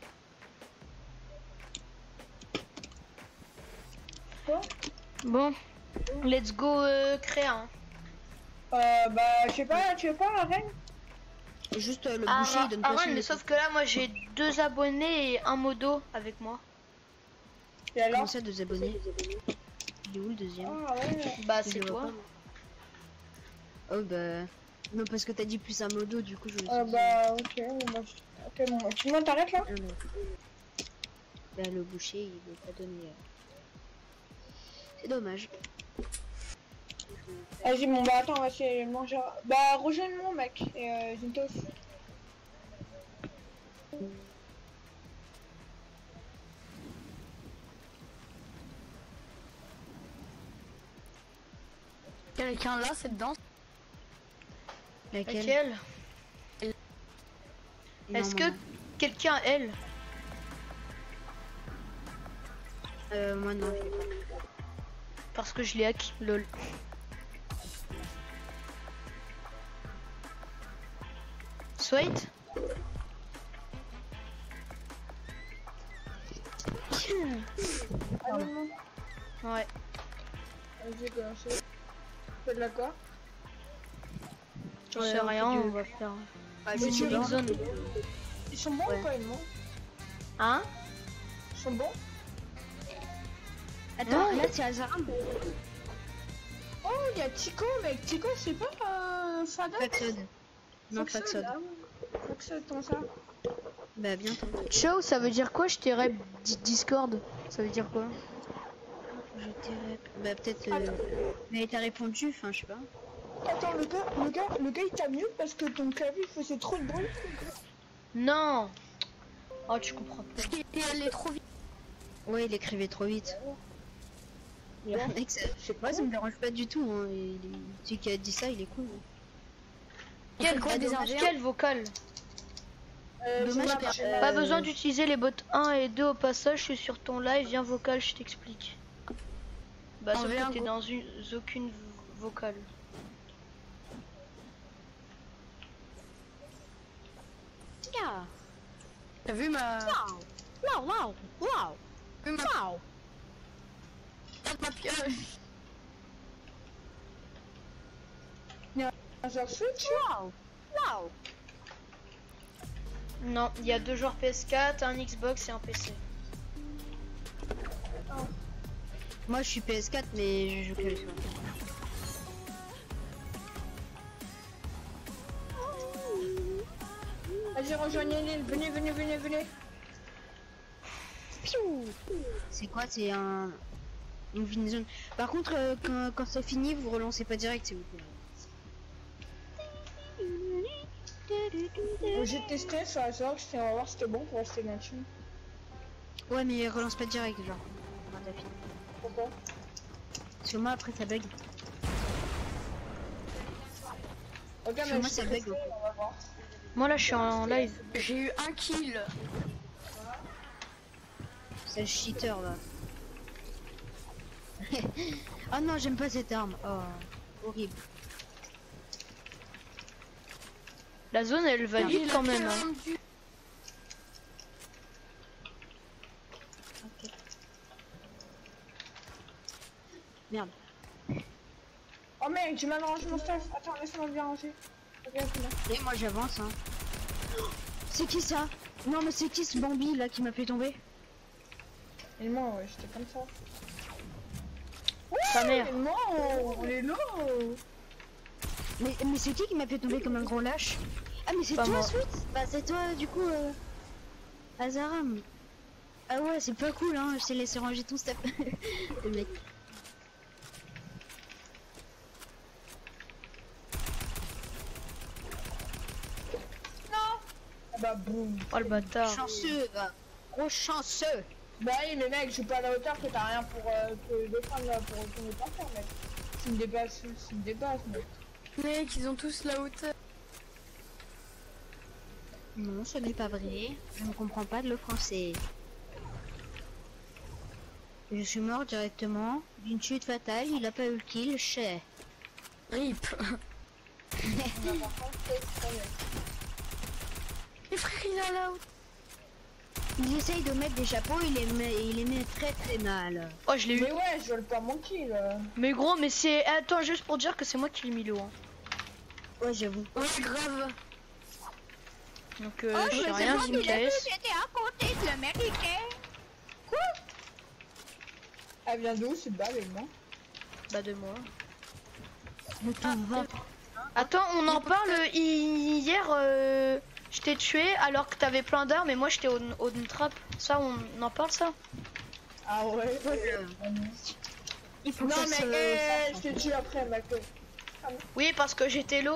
Quoi? Bon, let's go créer un. Bah, je sais pas, tu veux pas, Arène? Juste le boucher il donne pas son mais nom. sauf que là moi j'ai 2 abonnés et un modo avec moi. Et alors? Comment ça, 2 abonnés? Il est où le deuxième? Ah ouais. Bah Je c'est le vois toi. pas. Oh bah... Non parce que t'as dit plus un modo du coup je me suis Ah dit- bah, ok, ok, bon, tu m'en t'arrêtes là? Ah, non. Bah le boucher il veut pas donner... C'est dommage. Vas-y, bon, bah attends, on va essayer de manger. Bah, rejoins-moi, mec, et Zintos. Quelqu'un là, c'est dedans. Laquelle? Laquelle? Non, Est-ce que maman. quelqu'un elle? Moi non, je l'ai pas. Parce que je l'ai hack, lol. Sweet? Ah non, non. Ouais. Vas-y, commencez. Fais de la quoi? Je sais rien, on va faire. Ah, C'est je une sais zone. Ils sont bons Ouais. ou pas, ils, non? Hein? Ils sont bons? Attends, Non. là c'est Azaram. Oh, il y a Tico, mec. Tico, c'est pas ça donne? Faxod. Non, Faxod. Ah ouais. Faxod, ton ça. Bah bientôt. Ciao, ça veut dire quoi? Je t'ai rep Discord. Ça veut dire quoi? Je t'ai Bah peut-être. Mais t'as répondu, enfin je sais pas. Attends, le gars il t'a mute parce que ton clavier faisait trop de bruit. Non. Oh, tu comprends pas. Parce qu'il est allé trop vite. Ouais, il écrivait trop vite. Le mec, je sais pas, ça me dérange pas du tout. Hein. Celui qui a dit ça, il est cool. Quel, quoi, des ingénieurs quel vocal? Dommage, Pas besoin d'utiliser les bots 1 et 2 au passage, je suis sur ton live, viens vocal, je t'explique. Bah sauf que t'es dans aucune vocale. T'as vu ma... Waouh. Vu ma... Regarde ma pioche. Genre Switch. Waouh. Non, il y a 2 joueurs PS4, un Xbox et un PC. Moi je suis PS4 mais je joue que le soir. Vas-y, rejoignez l'île, venez. C'est quoi? C'est une win zone. Par contre, quand c'est fini, vous relancez pas direct, s'il vous plaît. J'ai testé sur la serveur, on va voir si c'était bon pour rester là-dessus. Ouais, mais relance pas direct, genre. Quand t'as fini. Pourquoi? Parce que moi, après, ça bug. Regarde, Sur moi, mais ça je bug. testé, on va voir. Moi là je suis en live. J'ai eu un kill. C'est le cheater, là. Oh non, j'aime pas cette arme. Oh, horrible. La zone elle va vite quand même. Hein. Ok. Merde. Oh mec, j'ai mal rangé mon stuff. Attends, laisse-moi bien ranger. Regarde, là. Et moi, j'avance, hein. C'est qui ça? Non, mais c'est qui ce Bambi, là, qui m'a fait tomber? Et moi, ouais, j'étais comme ça. Ta mère. Mais non, on est là. Mais c'est qui m'a fait tomber comme un gros lâche? Ah, mais c'est Pas toi, moi. Sweet? Bah, c'est toi, du coup, Azaram. Ah ouais, c'est pas cool, hein, je t'ai laissé ranger ton stuff. Le mec. Ah bah boum. Oh le bâtard. Chanceux, va. Gros chanceux. Bah oui, mais mec, je suis pas à la hauteur que t'as rien pour te défendre là, pour retourner par terre, mec. Tu me dépasses, mec. Mec, ils ont tous la hauteur. Non, ce n'est pas vrai. Je ne comprends pas de le français. Je suis mort directement d'une chute fatale. Il a pas eu le kill. Chez. RIP. Les frères, il a la hauteur. Ils essayent de mettre des chapeaux. Il les met très très mal. Oh je l'ai eu. Mais ouais, je vole pas mon kill. Mais gros mais c'est... Attends juste pour dire que c'est moi qui l'ai mis le haut. Hein. Ouais, j'avoue. Ouais, grave. Donc je fais rien, j'ai une KS. J'étais à côté de le mériter. Elle vient d'où cette balle, et moi? Bah de moi. Ah, Attends, on en parle hier, je t'ai tué alors que t'avais plein d'armes et moi j'étais au trap. Ça, on en parle ça? Ah ouais. il faut Non que ça mais je te tue après, mec. Oui, parce que j'étais low.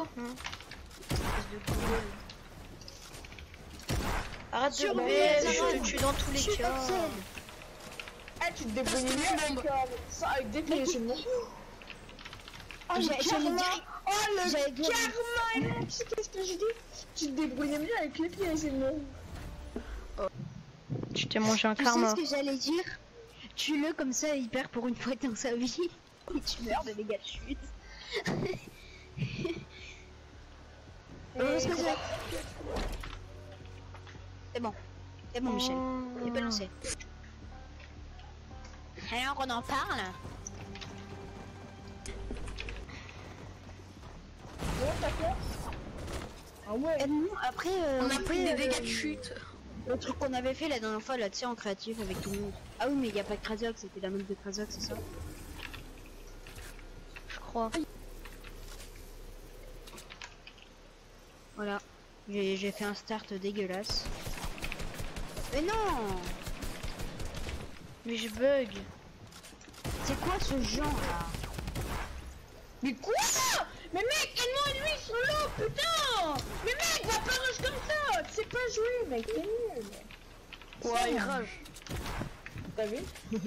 Arrête de Sur lever, moi, je te tue dans tous les cas. Ah, tu te débrouilles mieux avec des clés, c'est bon. Oh le karma! Oh le karma! Tu sais qu'est-ce que je dis? Tu te débrouilles mieux avec les pieds, c'est bon. Tu t'es mangé un Tu sais karma. ce que j'allais dire? Tue-le comme ça, il perd pour une fois dans sa vie. Et tu meurs de dégâts de chute. C'est bon. C'est bon, Michel. Tu peux lancer. Alors, on en parle? Bon, t'as peur? Ah ouais. Non, après, On a pris des dégâts de chute. le truc qu'on avait fait la dernière fois, là, tu sais, en créatif avec tout le monde. Ah oui, mais il n'y a pas de Krasok, c'était la meuf de Krasok, c'est ça? Je crois. Voilà. J'ai fait un start dégueulasse. Mais non! Mais je bug. C'est quoi ce genre là? Mais quoi? Mais mec, aide-moi lui sur l'eau, putain! Mais mec, va pas rush comme ça! Tu sais pas jouer, mec, t'es nul! Ouais, il rage. T'as vu?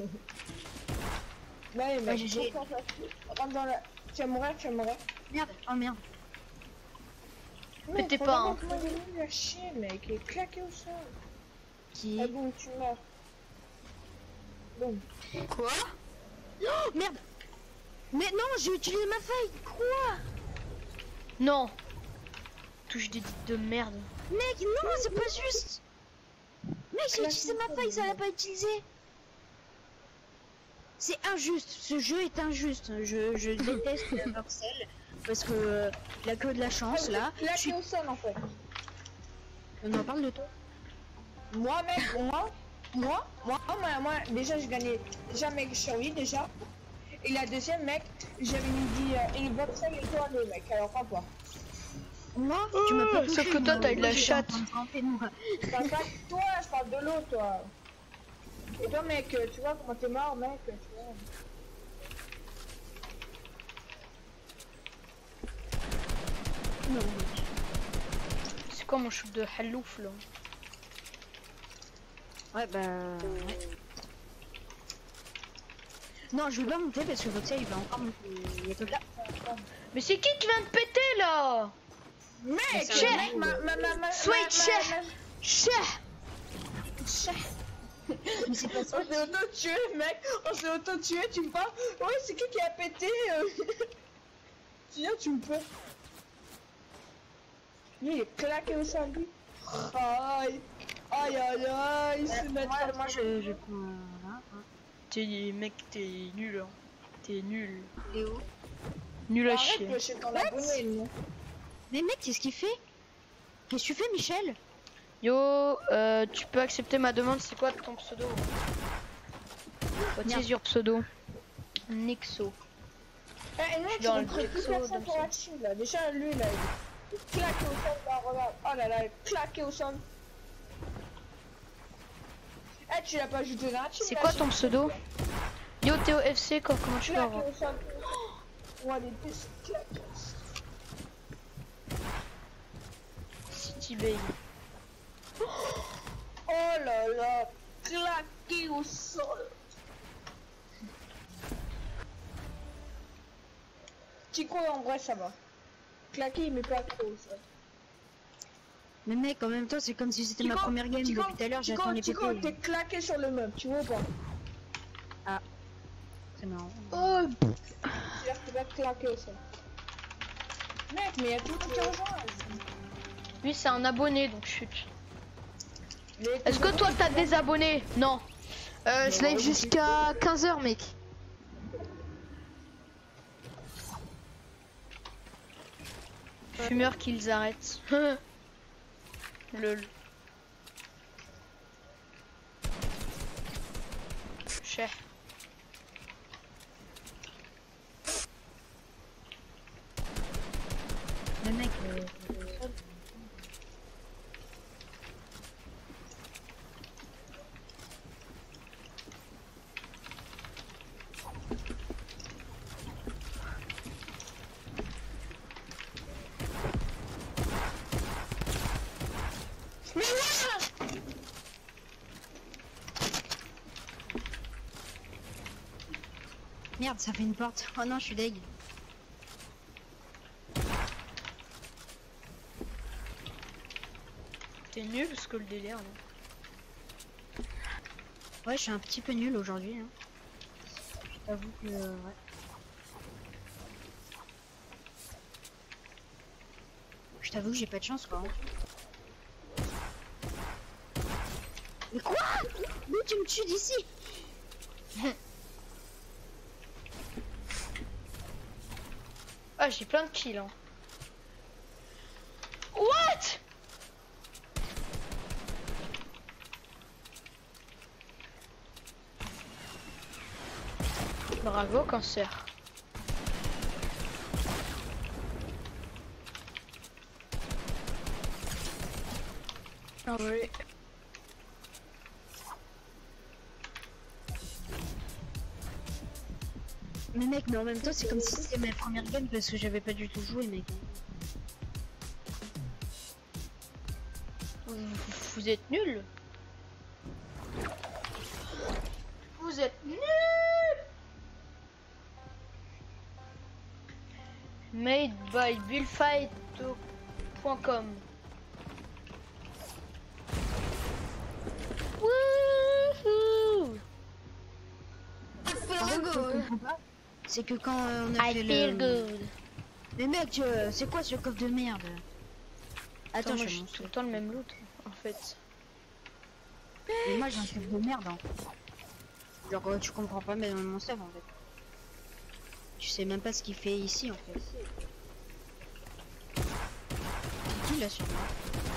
Ouais, mec, j'ai- rentre dans la... Tu vas mourir, tu vas mourir. Merde, oh merde. Mais t'es Mec, pas regarde un- comment il est nul à chier, mec, il est claqué au sol. Qui? Ah bon, tu meurs. Bon. Quoi? Oh merde! Mais non, j'ai utilisé ma faille! Quoi? Non. Touche des dites de merde. Mec, non, c'est pas juste! Mec, j'ai utilisé ma faille, ça l'a pas utilisé! C'est injuste, ce jeu est injuste. Je déteste Voxel parce que il a que de la chance là. Claqué au sol en fait. On en parle de toi. Moi, mec, moi, déjà, je gagnais déjà, mec, sur lui, déjà. Et la deuxième, mec, j'avais dit, il vote ça, et toi, le mec, alors pas toi. Moi, tu m'as pas touché. sauf que toi, moi. t'as eu de la Moi, j'étais chatte. en train de camper, moi. Je parle pas de toi, je parle de l'eau, toi. Et toi, mec, tu vois comment t'es mort, mec, tu vois. Non. C'est quoi mon shoot de halouf là? Ouais, bah. Ouais. Non, je vais pas monter parce que Voxel il va encore monter. Il y a que là. Mais c'est qui vient de péter là? Mec, ça va, mec, ma Switch. Chah. Mais c'est pas ça. On s'est auto-tué, mec, on s'est auto-tué, tu me parles. Ouais, c'est qui a pété Tiens, tu me peux. Lui, il est claqué au sol, lui. Aïe, aïe, aïe, aïe, il se met Moi, je prends. Là. T'es mec, t'es nul. Hein. T'es nul. Léo. Nul à Arrête, chier. je suis ton abonné, lui. Mais mec, qu'est-ce qu'il fait? Qu'est-ce que tu fais, Michel? Yo, tu peux accepter ma demande, c'est quoi ton pseudo? What Merde. is your pseudo? Nixo. Eh, non, suis tu dans le comprends plus Dexo, personne comme pour ça. la team, là. Déjà, lui, là, il est claqué au sol, là, regarde. Oh là là, il est claqué au sol. Eh, tu l'as pas ajouté dans la team, C'est là, quoi je- ton pseudo? Yo, Théo FC, comment tu vas Claqué avoir? au sol. Ouais, les deux, c'est claqué au sol. City Bay. Oh là là, claqué au sol. Chico, en vrai, ça va. Claqué, mais pas trop au sol. Mais mec, en même temps, c'est comme si c'était ma Chico, première game. Chico, Depuis tout à l'heure, Chico, j'attends les Chico, pétés. t'es claqué sur le meuble, tu vois ou pas? C'est marrant. Oh, C'est-à-dire que tu vas te claquer au sol. Mec, mais il y a tout le monde qui rejoint. lui c'est un abonné donc chute. Mais Est-ce que toi t'as des abonnés? Non. Je live jusqu'à 15h mec. Fumeur qu'ils arrêtent. Lol. Cher. Le mec, merde, ça fait une porte. Oh non, je suis deg. T'es nul parce que le délire. Là. Ouais, je suis un petit peu nul aujourd'hui. Hein. Je t'avoue que. Ouais. Je t'avoue que j'ai pas de chance quoi. Hein. Mais quoi? D'où tu me tues d'ici? Ah j'ai plein de kills. Hein. What? Bravo cancer. Ah ouais. Mais mec, mais en même temps, c'est comme si c'était ma première game parce que j'avais pas du tout joué, mec. Vous êtes nuls. Vous êtes nuls. Made by bullfight.com. Wouhou. C'est que quand on a I fait feel le... good. Mais mec, c'est quoi ce coffre de merde? Attends, moi je j'ai vais tout le temps le même loot en fait. Mais moi j'ai un coffre de merde. Hein. Genre tu comprends pas mais mon stuff en fait. Tu sais même pas ce qu'il fait ici en fait. C'est qui là sur moi?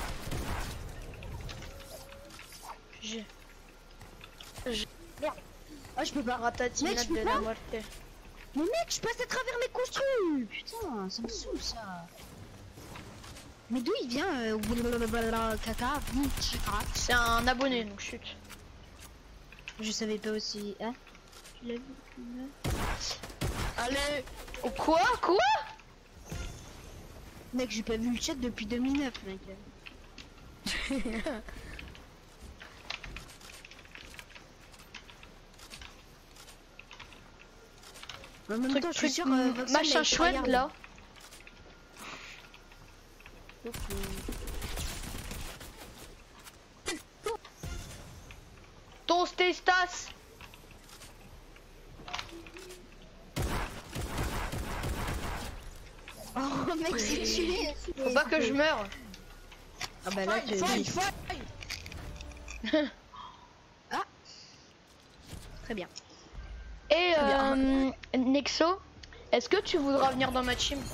Merde. Ah je peux pas. Ratatinade Mec, je peux de pas. la muerte. Mais mec, je passe à travers mes construits. Putain, ça me saoule ça. Mais d'où il vient caca? C'est un abonné donc chute. Je savais pas aussi. Hein? Tu l'as vu? Allez. Oh, quoi? Mec, j'ai pas vu le chat depuis 2009, mec. En même temps, je suis sûr, machin chouette là. Toasté Stas. Oh mec, c'est tué. Faut pas que je meure. Ah bah là, tu... Ah. Très bien. Et Nexo, est-ce que tu voudras venir dans ma team?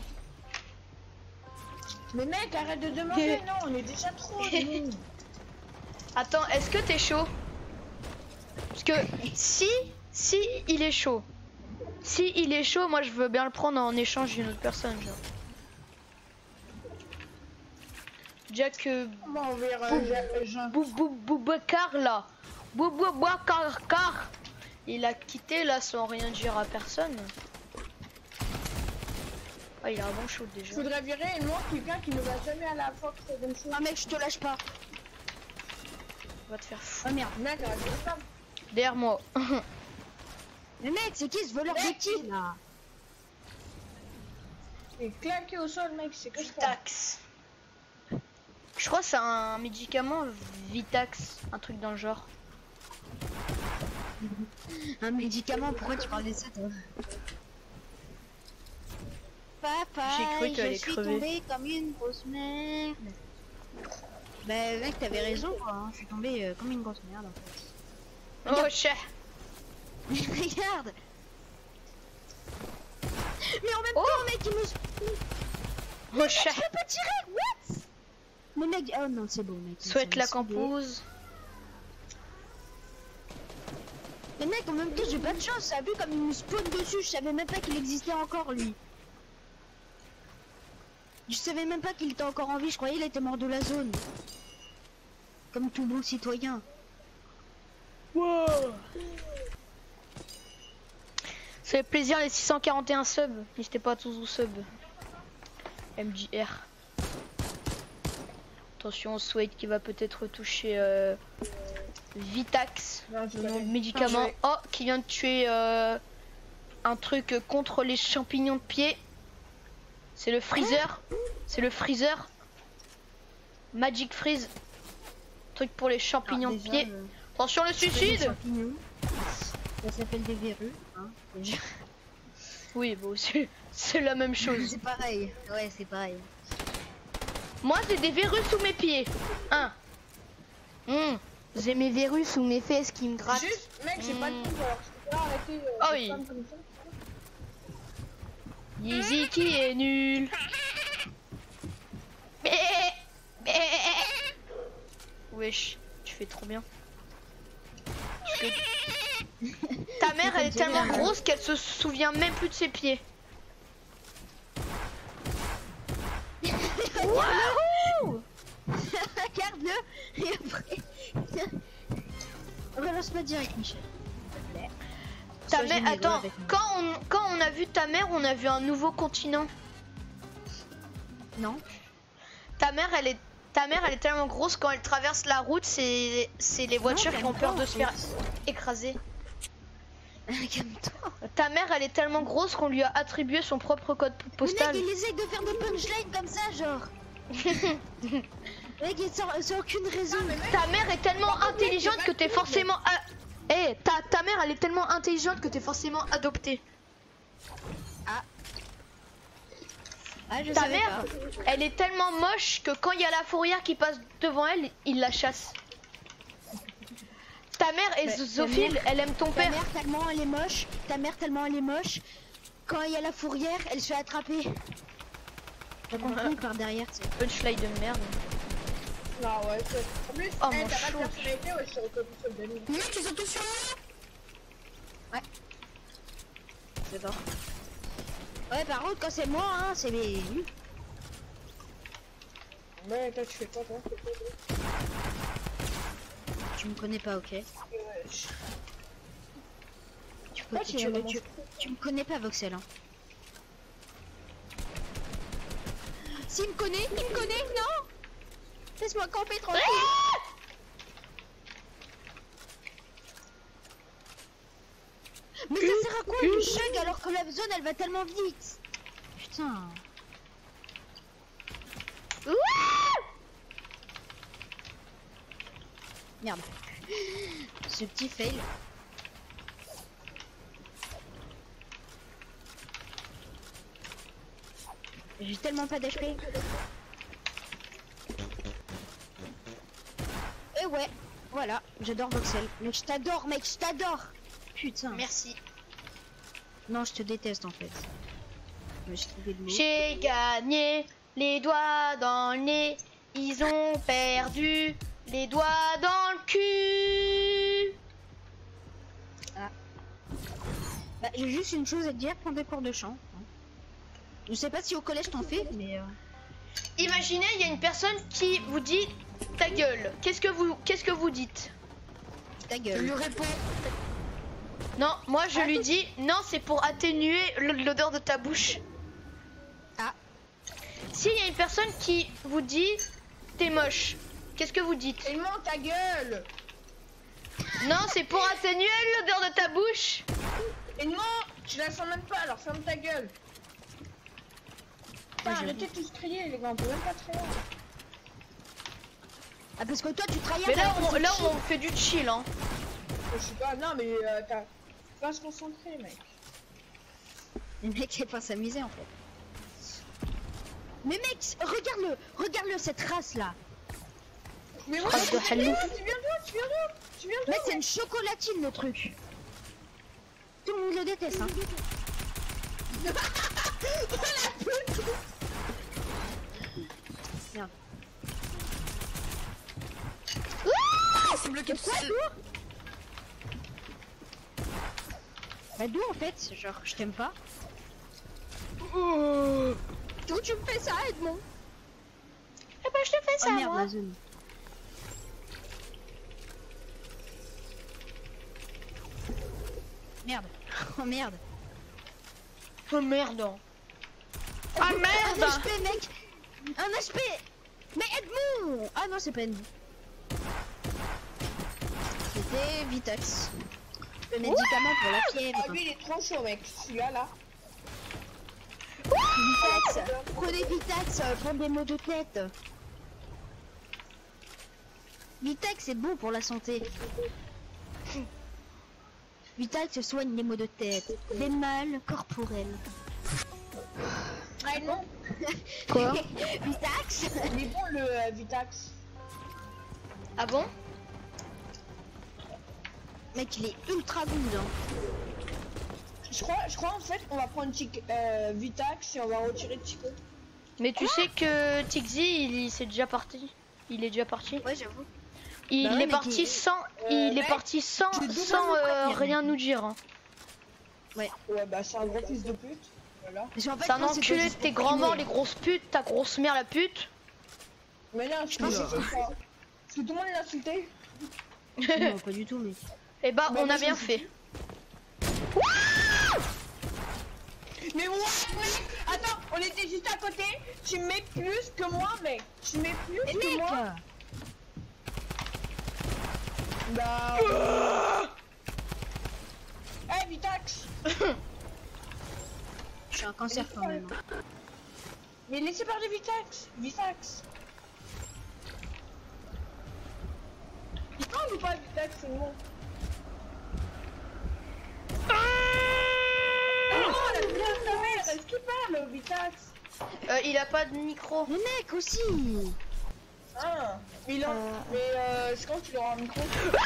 Mais mec, arrête de demander, non, on est déjà trop. nous. Attends, est-ce que t'es chaud? Parce que si il est chaud, moi je veux bien le prendre en échange d'une autre personne. Genre. Jack Bon, on verra. Boubacar là, Boubacar, il a quitté là sans rien dire à personne. Ah, il a un bon shoot déjà. Faudrait virer moi quelqu'un qui ne va jamais à la Fox. Ah mec, je te lâche pas. On va te faire fou. Ah merde. Mec, arrête de faire. Derrière moi. Mais mec, c'est qui ce voleur de qui là? Et claqué au sol, mec, c'est que ça. Vitax. Je crois que c'est un médicament Vitax, un truc dans le genre. Un médicament, pourquoi tu parles de ça toi? Papa, J'ai cru que t'allais je suis crever. tombée comme une grosse merde. Bah mec, t'avais raison quoi, hein. Je suis tombée comme une grosse merde en fait. Oh chat. Regarde. Mais en même Oh. temps mec, il me... Oh chat. Je peux pas tirer, what? Mais mec, oh non c'est bon mec. Souhaite ça la m'a saoulé. campose. Mais mec, en même temps j'ai pas de chance, ça a vu comme il me spawn dessus, je savais même pas qu'il existait encore lui. Je savais même pas qu'il était encore en vie, je croyais qu'il était mort de la zone. Comme tout bon citoyen. Wow. Ça fait plaisir les 641 subs. N'hésitez pas à tous vous sub. MJR. Attention, Swade qui va peut-être toucher Vitax, Non, je le vais nom de aller. médicament. Oh, qui vient de tuer un truc contre les champignons de pied. C'est le freezer. C'est le freezer. Magic Freeze. Truc pour les champignons de pied. Attention le suicide. Ça s'appelle des verrues. Hein, déjà. Oui, bon, c'est la même chose. C'est pareil. Ouais, c'est pareil. Moi, j'ai des verrues sous mes pieds. J'ai mes verrues sous mes fesses qui me grattent. Juste, mec, j'ai pas de compte, alors je peux pas arrêter Ah de oui. prendre comme ça. Yeezy qui est nul. Wesh, tu fais trop bien. Ta mère, elle est tellement grosse qu'elle se souvient même plus de ses pieds. Wouhou! Regarde-le. Et après... Relance pas direct, Michel. Ta Sois mère, généreux attends, avec moi. quand on a vu ta mère, on a vu un nouveau continent. Non. Ta mère, elle est tellement grosse quand elle traverse la route, c'est les voitures qui ont peur de se faire écraser. Calme-toi. Ta mère, elle est tellement grosse qu'on lui a attribué son propre code postal. Le mec, il essaie de faire des punchlines comme ça, genre. Le mec, il sans aucune raison. Ta mère est tellement intelligente que t'es forcément... ta mère, elle est tellement intelligente que t'es forcément adoptée. Ah, je Ta savais mère, pas. elle est tellement moche que quand il y a la fourrière qui passe devant elle, il la chasse. Ta mère est zoophile, elle aime ton Ta père. mère, tellement elle est moche. Ta mère, tellement elle est moche. Quand il y a la fourrière, elle se fait attraper. T'as compris par derrière, tu sais. Punchline de merde. Non, ouais, c'est... En plus, Oh, hey, mon t'as pas de chou. personnalité, ouais, je suis recopié sur le Denis. Mec, ils sont tous sur moi. Ouais. C'est bon. Ouais, par contre, quand c'est moi, hein, c'est mes... Ouais, toi, tu fais quoi, toi? Tu me connais pas, ok? Ouais, Tu, Toi, tu viens de manger. tu me connais pas, Voxel, hein. S'il me connaît, non. Laisse-moi camper tranquille. Mais ça sert à quoi de chug alors que la zone elle va tellement vite? Putain. Merde. Ce petit fail. J'ai tellement pas d'HP. Et ouais, voilà, j'adore Voxel. Mec, je t'adore, mec, je t'adore. Putain. Merci. Non, je te déteste en fait. Je vais trouver de l'eau. J'ai gagné les doigts dans le nez. Ils ont perdu les doigts dans le cul. Bah, j'ai juste une chose à te dire, prends des cours de chant. Je sais pas si au collège t'en fais, mais Imaginez, il y a une personne qui vous dit ta gueule. Qu'est-ce que vous dites? ta Je gueule. lui réponds. Non, moi je lui dis non, c'est pour atténuer l'odeur de ta bouche. Ah. S'il y a une personne qui vous dit t'es moche, qu'est-ce que vous dites? Il manque ta gueule! Non, c'est pour atténuer l'odeur de ta bouche. Et non! Tu la sens même pas, alors ferme ta gueule! Putain, arrêtez de tous crier, les gars, on peut même pas crier. Ah, parce que toi tu trahis. Mais là on fait du chill hein. Je sais pas, non, mais t'as pas se concentrer, mec. Le mec c'est pas s'amuser en fait. Mais mec, regarde-le, cette race là. Mais moi, Race de tu Halouf. viens d'où? Mec, c'est une chocolatine le truc. Tout le monde le déteste, hein. Merde. C'est bloqué tout Quoi, seul. Bah d'où en fait? Genre, je t'aime pas. D'où tu me fais ça, Edmond? Eh ben je te fais ça Oh merde, moi. la zone. Merde. Oh merde. Oh merde. Ah Un merde. HP, mec. Un HP. Mais Edmond. Ah non, c'est pas Edmond. C'était Vitax. Le médicament pour la fièvre. Ah, lui, il est trop chaud, mec. Celui-là, là. Vitax. Prenez Vitax pour des maux de tête. Vitax, c'est bon pour la santé. Vitax soigne les maux de tête, les mal corporels. Ah, non. Quoi? Vitax. Il est bon, le Vitax. Ah bon? Mec, il est ultra good. Hein. Je crois en fait, on va prendre Vitax et on va retirer Chico. Mais tu sais que Tixi il s'est déjà parti. Il est déjà parti. Ouais, j'avoue. Il Bah ouais, est mais parti qui- sans. Il est mec, parti sans tu devrais nous prévenir. rien nous dire. Hein. Ouais, bah c'est un gros fils de pute. Voilà. Parce qu'en fait, C'est un moi, pas enculé, juste t'es pour grand mort, filmer. les grosses putes, ta grosse mère la pute. Mais non, je pense pense que- que Parce que tout le monde l'a insulté. Non, pas du tout, mais. Eh bah, Bah, on moi, a je bien me suis fait. Mais what, mec? Attends, on était juste à côté. Tu mets plus que moi, mec. Tu mets plus que moi. Bah. Eh, Vitax. Je suis un cancer quand même. Mais laissez parler Vitax. Vitax. Non, mais pas Vitax, c'est bon. Non, la putain de ta mère, est-ce qu'il parle, Vitax? Il a pas de micro. Le mec aussi. Ah, mais là, je pense qu'il aura un micro.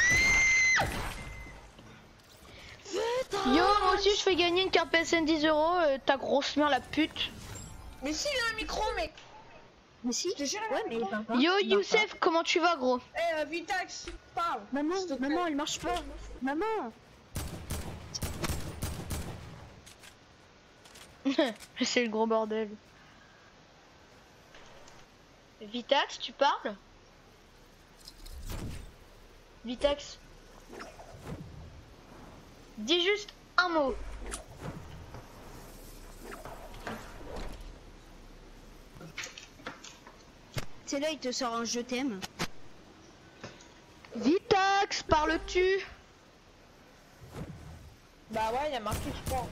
Yo, moi aussi je fais gagner une carte PSN 10 €. Ta grosse mère la pute. Mais s'il a un micro, mec. Mais si. Je te jure, Ouais, mais. Yo, Youssef, comment tu vas, gros? Eh, Vitax, parle. Maman, s'il te plaît. maman, elle marche pas. Maman. C'est le gros bordel. Vitax, tu parles? Vitax. Dis juste un mot. C'est là, il te sort un je t'aime. Vitax, parles-tu? Bah ouais, il y a marqué, je crois.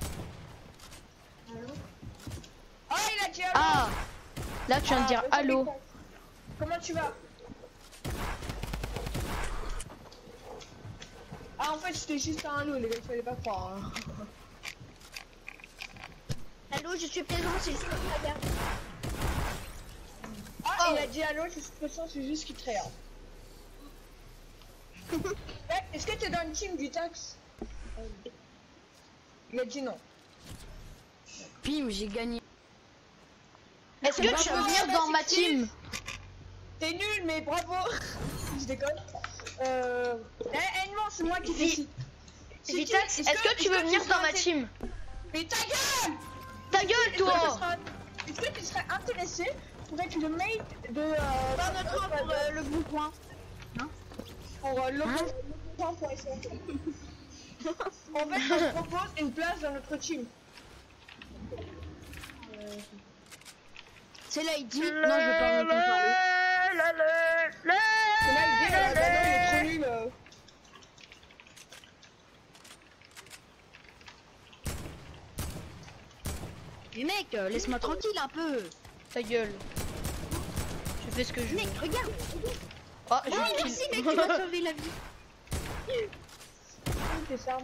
Ah, il a dit allô. Ah, là tu viens de dire ok, allô. Vitax. Comment tu vas? Ah, en fait, c'était juste un allô, les gars, il fallait pas croire. Hein. Allô, je suis présent, c'est juste que tu regardes. Ah, il a dit allô, je suis présent, c'est juste qu'il te regarde. Eh, est-ce que t'es dans une team Vitax? Il a dit non. Pim, j'ai gagné. Est-ce que tu veux venir dans ma team? T'es nul, mais bravo. Je déconne. Non, c'est moi qui décide. Vitax, est-ce que tu veux venir dans ma team? Mais ta gueule! Ta gueule, toi! Est-ce que tu serais intéressé pour être le mate de... Pas notre pour le bon point. pour l'opposant pour essayer. En fait, on te propose une place dans notre team. C'est là, il dit. Non, je veux pas en entendre parler. C'est là, il dit, bah non, il est trop nul. Mais mec, laisse-moi tranquille un peu. Ta gueule. Je fais ce que je veux. Mec, regarde. Oh, Oh, merci mec, tu m'as sauvé la vie. C'est ça.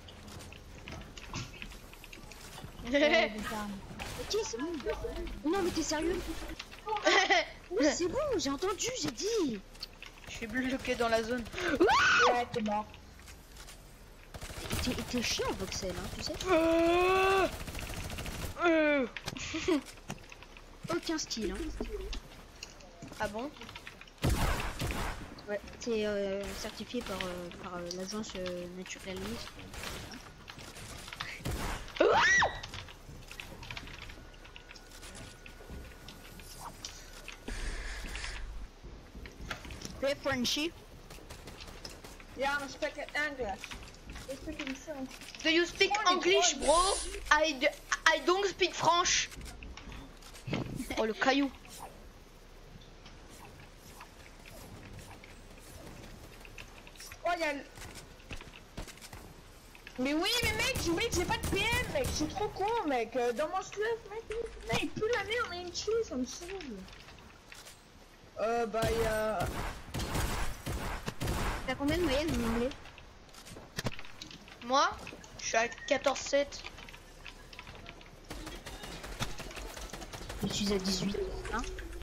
Ok, c'est bon. Non, mais t'es sérieux? Oui, c'est bon, j'ai entendu, j'ai dit. Je suis bloqué dans la zone. Ouais, t'es mort. T'es chiant, Voxel, hein, tu sais. Aucun style, hein. Ah bon? Ouais, t'es certifié par l'agence naturaliste. Hey, Frenchie. Yeah, I'm speaking English. I'm speaking French. Do you speak English, bro? I don't speak French. Oh, le caillou. Oh, y'a le... Mais oui, mais mec, j'ai pas de PM, mec. Je suis trop con, mec. Dans mon stuff, mec, plus la merde, on est une tuile, ça me saoule. Bah, y'a... T'as combien de moyenne en anglais? Moi, je suis à 14-7. Je suis à 18, hein?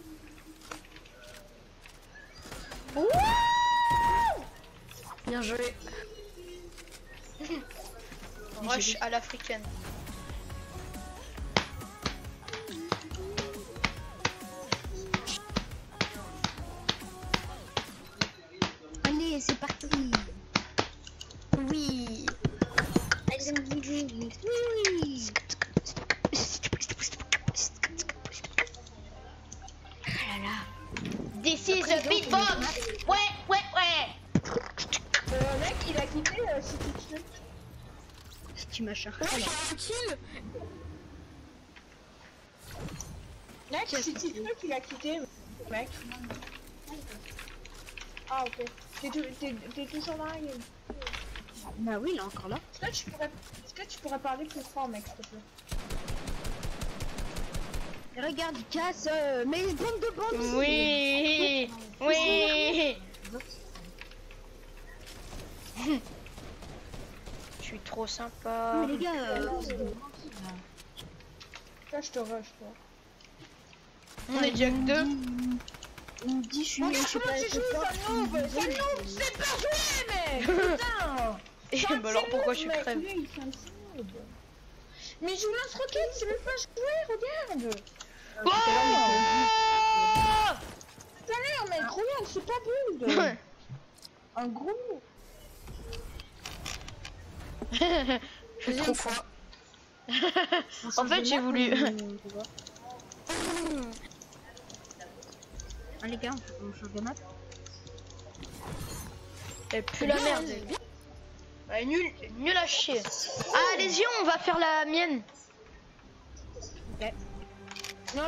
Ouh, Bien joué. rush à l'africaine. Allez, c'est parti. Oui. Oui. This is a beatbox. Ouais. petit machin. Tranquille. Mec, c'est Tito qui l'a quitté, mec. Ah, ok. T'es toujours dans la game. Bah oui, il est encore là. Est-ce que tu pourrais parler plus fort, mec, s'il te plaît? Et regarde, il casse, mais il bande de bandes. Oui. Oui. Je suis trop sympa. Mais les gars, Là, je te rush, toi. On est déjà que 2. il me dit je suis Oh, je sais pas, c'est joué, ça noob, c'est pas joué, mec. Putain. Et bah alors pourquoi je suis crève? Lui, il fait un petit noob. Mais je lance-roquette, c'est même pas joué, regarde. Oh Tout à l'heure, mec, regarde, c'est pas build. Un gros noob. Je suis trop con. En fait, j'ai voulu. Ah les gars, on change de map. Et plus la merde. Ouais, nul à chier. Ah, allez-y, on va faire la mienne. Non.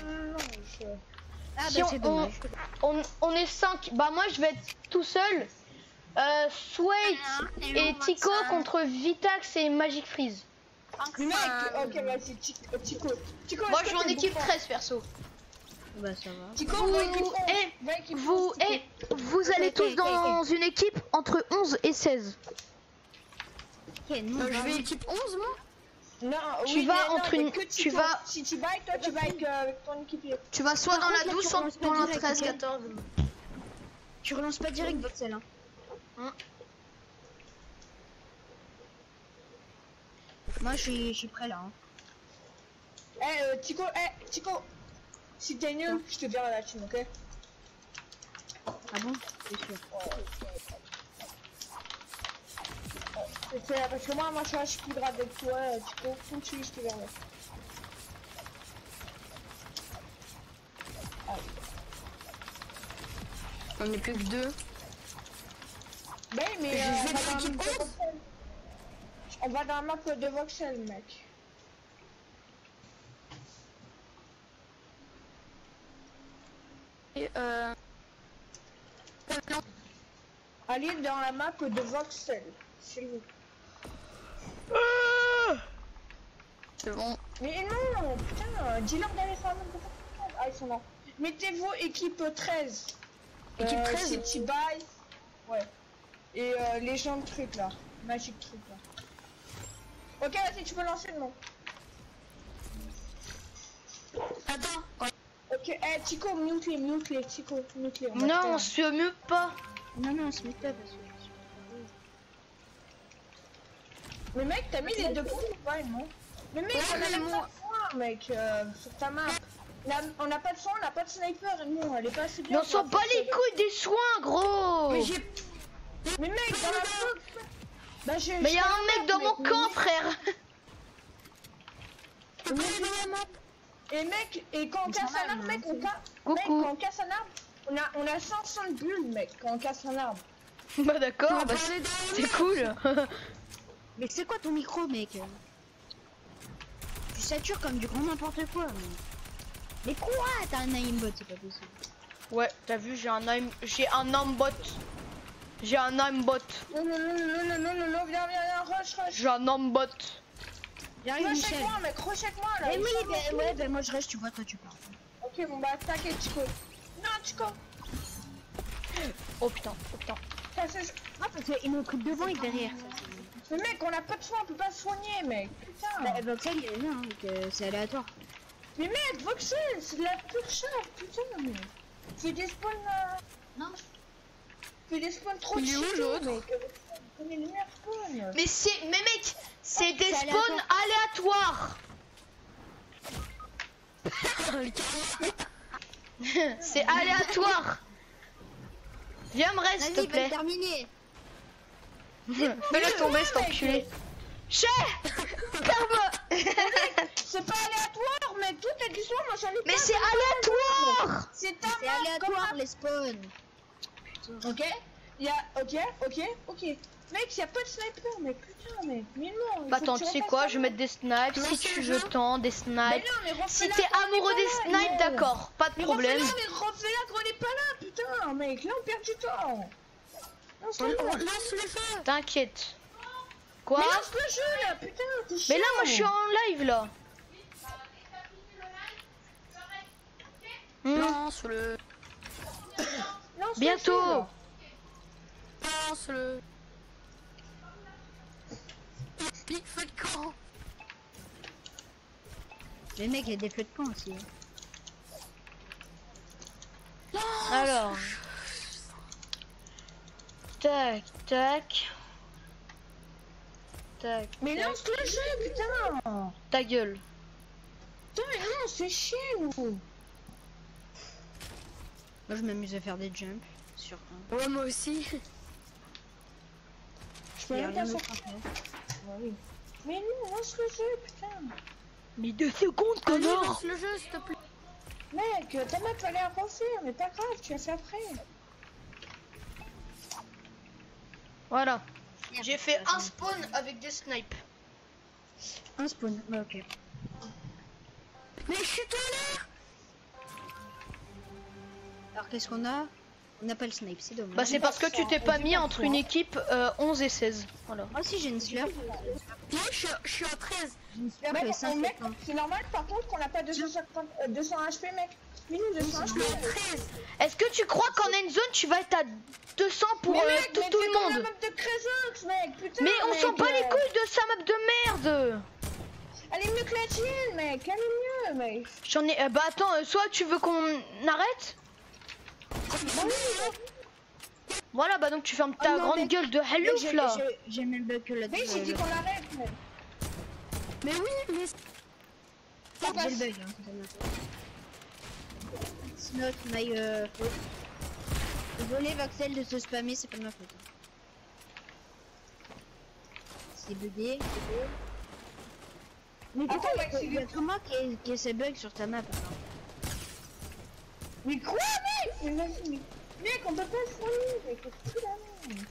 Ah Si bah c'est dommage. on est 5. Bah moi je vais être tout seul. Sway et Tico contre Vitax et Magic Freeze. Mec, ok, vas-y, Tico. Moi je suis en équipe 13 perso. Bah ça va. Tico, Vous allez tous dans une équipe entre 11 et 16. Ok, nous Je vais équipe 11 moi. Non, Tu vas entre une. Tu vas. Si tu bailles, toi, tu bailles avec ton équipier. Tu vas soit dans la contre, 12, tu soit relances pas dans la direct, 13, ok 14. Tu relances pas direct Voxel hein. Moi je suis prêt là. Hein. Tico, si t'es nul, je te vire la team, ok? Ah bon? C'est sûr. C'est parce que moi je suis plus grave avec toi, Tico, faut que tu je te vire là. On est plus que 2. Ben, mais Je vais on dans va dans l'équipe la map de Voxel. On va dans la map de Voxel, mec. Et Allez dans la map de Voxel, s'il vous plaît. c'est bon. Mais non, putain, dis-leur d'aller sur la map de Voxel. Ah, ils sont là. Mettez-vous équipe 13. Équipe 13 c'est T-Buy. Ouais. Et les gens de trucs là. Magic truc là. Ok, vas-y, tu peux lancer le nom. Attends. Ok, Tico, mute-les, Tico, mute-les. Non, on se mieux pas. Non, c'est pas parce que... Mais mec, t'as mis les 2 points ou pas, non? Mais mec, on a même pas de soin, mec, sur ta map. On n'a pas de soin, on n'a pas de sniper, et nous, elle est pas assez bien. Mais on s'en bat les couilles des soins, gros. Mais mec, dans la box. Bah, Mais y'a un mec dans mon camp, frère. Et mec, et quand on casse un arbre, mec, Coucou. quand on casse un arbre, on a 500 bulles, mec, quand on casse un arbre. Bah d'accord, bah, c'est cool. Mais c'est quoi ton micro mec? Tu satures comme du grand n'importe quoi. Mais quoi? T'as un aimbot, c'est pas possible. Ouais, t'as vu, j'ai un aimbot. J'ai un aimbot. Non, viens, rush. J'ai un aimbot. J'arrive Rush Michel. avec moi, mec, rush avec moi, là. Mais oui, ouais, moi je reste, tu vois, toi tu parles. Ok, bon, bah, t'inquiète, Chico. Non, Chico. Oh putain. Ça, c'est... Ah, parce qu'ils m'ont pris devant et derrière. Mais mec, on a pas de soin, on peut pas se soigner, mec. Putain. Bah, Voxel, il est bien, donc c'est aléatoire. Mais mec, Voxel, c'est de la pure chatte, putain. Fais des spawns, Fais des spawns trop Il est où, cheatés, l'autre mec. On est les meilleurs spawns. Mais mec, c'est des c'est spawns aléatoires. C'est aléatoire. Viens me reste, s'il te Vas-y, va plaît. terminer. Fais-le tomber, cet enculé. Chef Karma. C'est pas aléatoire, mec. Tout est du soin, moi j'en ai Mais pas. c'est aléatoire. C'est ta C'est map, aléatoire comme les spawns. ça. Ok. Il y a... Ok. Mec, y'a pas de sniper, mec. Putain, mec. Mais non. Bah attends, tu sais quoi, je vais mettre des snipes, si tu veux tant, des snipes. Mais non, mais Si refais-la t'es quand on est amoureux pas des là, snipes, yeah. d'accord, pas de Mais problème. refais-la, mais refais-la quand on est pas là, putain, mec. Là, on perd du temps. Lance-le. Lance le feu. T'inquiète. Quoi? Mais lance le jeu, là, putain, t'es chiant. Mais là, moi, je suis en live, là. Lance-le. Lance le Bientôt. jeu, là. Lance-le. Big feu de camp. Les mecs, il y a des feux de camp aussi. Alors. Tac, tac. Tac. Mais lance le jeu, putain. Ta gueule. Putain, mais non, c'est chiant. Moi, je m'amuse à faire des jumps sur un. Ouais, moi aussi. Je peux Il y a même rien pas d'autre sortir. à faire. Ouais, oui. Mais non, lance le jeu, putain. Mais 2 secondes, Allez, connard. lance le jeu, s'il te plaît. Mec, ta map fallait à refaire, mais pas grave, tu as fait après. Voilà. J'ai fait un spawn avec des snipes. Un spawn, ouais, ok. Mais je suis dans l'air. Alors, qu'est-ce qu'on a? On n'a pas le snipe, c'est dommage. Bah c'est parce que tu t'es pas mis entre une équipe 11 et 16. Voilà. Moi aussi, j'ai une slurp. Moi, je suis à 13. J'ai une slurp Mec, et 5 mec, c'est normal par contre qu'on n'a pas 200 HP, mec. Mais nous, 200 HP. 13. Est-ce que tu crois qu'en end zone tu vas être à 200 pour Mais mec, tout mais le c'est comme monde? la map de Crésox, mec, putain. Mais on mec, s'en bat les couilles de sa map de merde. Elle est mieux que la tienne, mec. Elle est mieux, mec. J'en ai. Bah attends, soit tu veux qu'on arrête? Voilà, bah donc tu fermes ta Oh non, grande mec. gueule de halouf là. J'ai même bug que là-dessus. Oui, j'ai dit qu'on arrête, mec. Mais oui, mais J'ai le bug, hein, c'est ma faute. It's not my faute. Désolé, Vaxel, de se spammer, c'est pas de ma faute. C'est bugué, Mais pourquoi Attends, mec, il y a que moi qui ai ces bugs sur ta map alors? Mais quoi, mec? Mais vas-y, mais... Mec, on peut pas se fournir, mec. C'est tout la merde.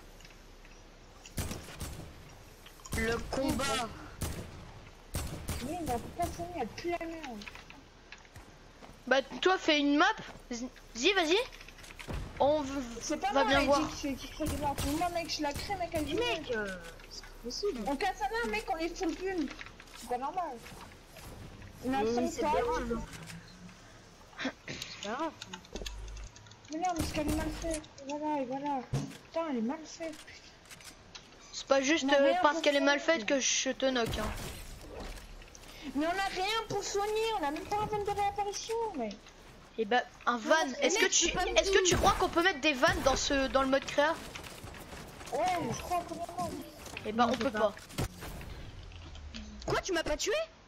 le combat. Oui, mais on peut pas se fournir, elle pue la merde. Bah toi fais une map. Vas-y. On C'est pas va moi, bien mec, voir. qui crée des morts. Moi, mec, je la crée, mec, elle dit, mec. C'est pas possible. On casse un arme, mec, on les full pune. C'est pas normal. On a Mais 5 c'est dérangeant. C'est pas grave. Mais non, mais ce qu'elle est mal faite. Voilà, et voilà. Putain, elle est mal faite. C'est pas juste On a rien parce pour qu'elle est mal faire. faite que je te knock. Hein. Mais on a rien pour soigner, on a même pas un van de réapparition, mec. Et bah un van. Est-ce que tu crois qu'on peut mettre des vannes dans le mode créa? Ouais, je crois qu'on a. Et bah Non, on on peut peut pas. Quoi, tu m'as pas tué?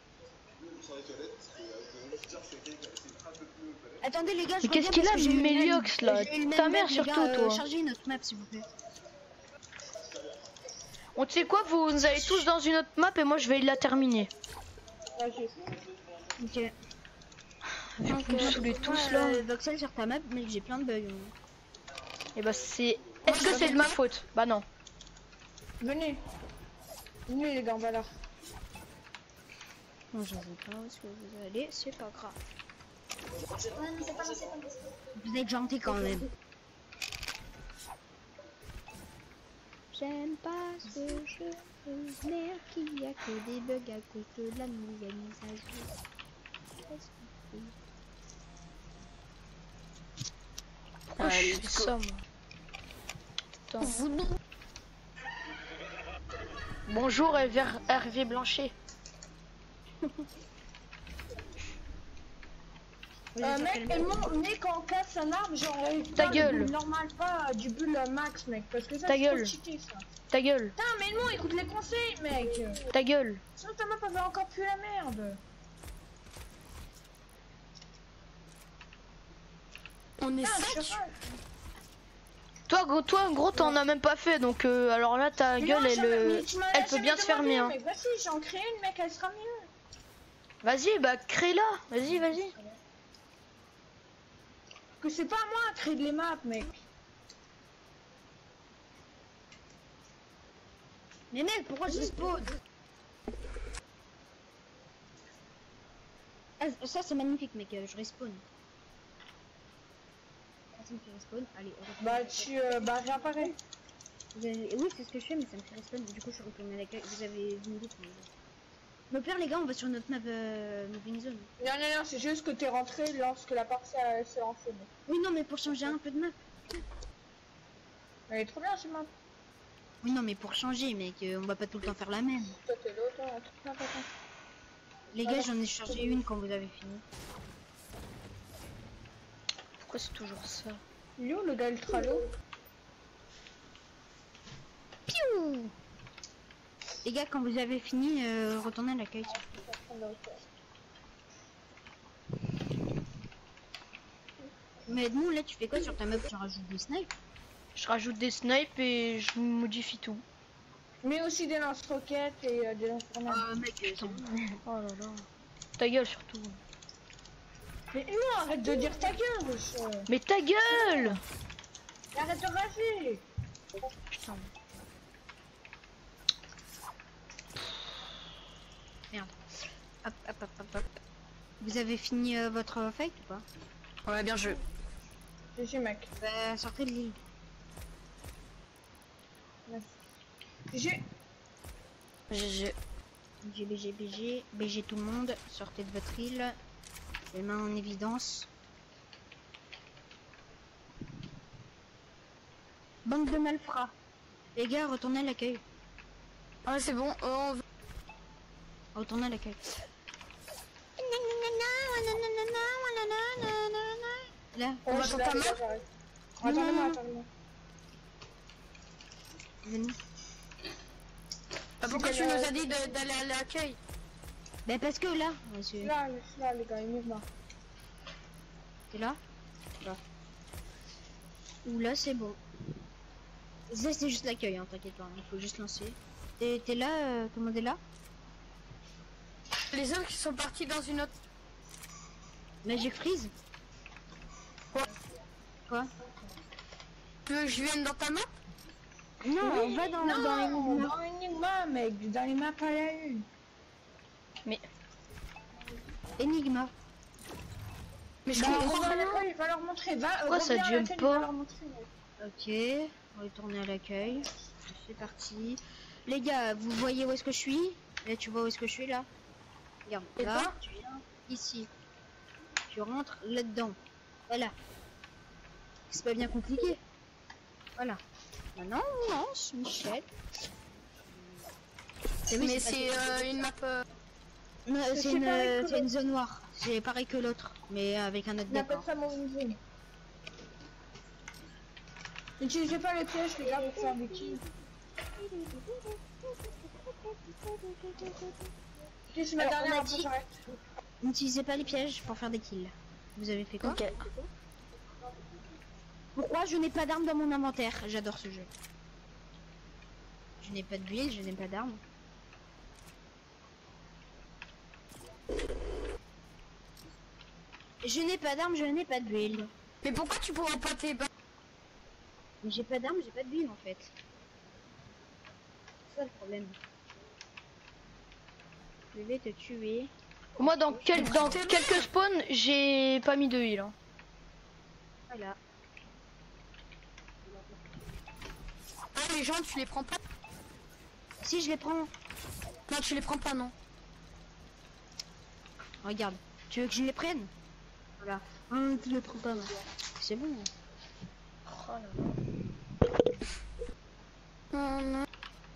Attendez les gars, je Mais qu'est-ce reviens qu'il parce a, que j'ai eu le même- Méliox, là? j'ai eu le Ta même mère, bug, les surtout, gars, toi. Chargez une autre map s'il vous plaît. On sait quoi, vous allez tous dans une autre map et moi je vais la terminer. Ok. Vu que vous me saoulez tous là. Voxel sur ta map, mais j'ai plein de bugs. Et bah c'est. Est-ce que c'est de ma faute? Bah non. Venez. Venez, les gars, on va là. Non, je sais pas où est-ce que vous allez, c'est pas grave. Vous êtes gentil quand même. J'aime pas ce jeu, merde qu'il y a que des bugs à cause de la nouvelle mise à jour. Qu'est-ce qu'on fait? Pourquoi je fais ça moi? Attends. Bonjour Hervé Blanchet. Mec, mais quand on casse un arbre, genre, Ta gueule. Normal, pas du bulle max, mec, parce que ça, Ta c'est gueule. trop cheaté, ça. Ta gueule. Putain, mais non, écoute les conseils, mec. Ta gueule. Sinon, ta map avait encore plus la merde. On est Putain, 5. je suis rage. Toi gros t'en as même pas fait donc alors là ta Mais gueule non, elle, tu m'as elle jamais peut bien se demandé, fermer hein. Mais vas-y, j'en crée une, mec, elle sera mieux. Vas-y bah crée-la. Vas-y. Que c'est pas à moi à créer de les maps, mec. Mais mec, pourquoi je respawn? Ah, ça c'est magnifique mec, je respawn. Personne qui respawn, allez. Bah tu bah réapparais. Oui c'est ce que je fais mais ça me fait respawn, du coup je suis retourné à l'accueil, vous avez vu une doute. Mais au pire les gars on va sur notre map moving zone. Non, c'est juste que t'es rentré lorsque la partie s'est lancée. Oui non mais pour changer un peu de map. Elle est trop bien cette map. Oui non mais pour changer mec, on va pas tout le temps faire la même. Toi t'es l'autre, attends. Les gars j'en ai chargé une quand vous avez fini. Pourquoi c'est toujours ça? Il est où le gars ultra low? Piou. Les gars quand vous avez fini, retournez à l'accueil. Mais Edmond là tu fais quoi sur ta map? Tu rajoutes des snipes? Je rajoute des snipes et je modifie tout. Mais aussi des lance-roquettes et des lance-grenades. Mec, c'est bon. Oh là là. Ta gueule surtout. Mais non, arrête de dire ta gueule, wesh. Mais ta gueule! Arrête de rager. Putain. Merde. Hop. Vous avez fini votre fight ou pas? Ouais, bien joué. GG mec. Bah sortez de l'île. GG. GG. BG tout le monde, sortez de votre île. Les mains en évidence. Bande de malfrats. Les gars, retournez à l'accueil. Ouais, c'est bon. Retournez à l'accueil. Là, On va sur ta map. Attends-moi. venez. Pourquoi tu nous as dit d'aller à l'accueil? Bah parce que là, monsieur. Là les gars, il est là. T'es là? Là. Ou là c'est bon. Ça c'est juste l'accueil, hein, t'inquiète pas, il faut juste lancer. T'es là, comment t'es là? Les autres qui sont partis dans une autre. Magic Freeze? Quoi? Tu veux que je vienne dans ta map? Non, on va dans les dans Enigma, mec, dans les maps à la une. Enigma. Mais je Bah, comprends on va à rien. l'accueil, va leur montrer, Pourquoi ça reviens à jump l'accueil, pas va leur montrer, mec. Ok, retourner à l'accueil. C'est parti. Les gars, vous voyez où est-ce que je suis? Là, tu vois où est-ce que je suis là? Regarde, Et là, toi tu viens ici. Tu rentres là-dedans. Voilà. C'est pas bien compliqué. Voilà. Maintenant, on lance, Michel. Mais c'est une map. Non, C'est c'est pareil que une zone noire. C'est pareil que l'autre, mais avec un autre On appelle décor. ça moving zone. N'utilisez pas les pièges, les gars, pour faire des kills. Ok, c'est ma Alors, on dernière a après dit- j'arrête. N'utilisez pas les pièges pour faire des kills. Vous avez fait quoi? Ok. Pourquoi je n'ai pas d'armes dans mon inventaire? J'adore ce jeu. Je n'ai pas de build, je n'ai pas d'armes. Je n'ai pas d'armes, je n'ai pas de build. Mais pourquoi tu pourras pas tes balles? Mais j'ai pas d'armes, j'ai pas de build en fait. C'est ça le problème. Je vais te tuer. Moi dans quelques spawns j'ai pas mis de heal. Hein. Voilà. Ah, les gens, tu les prends pas? Si je les prends, Non, tu les prends pas, non. regarde. Tu veux que je les prenne? Voilà. Tu les prends pas. moi. C'est bon. Oh là là. Non.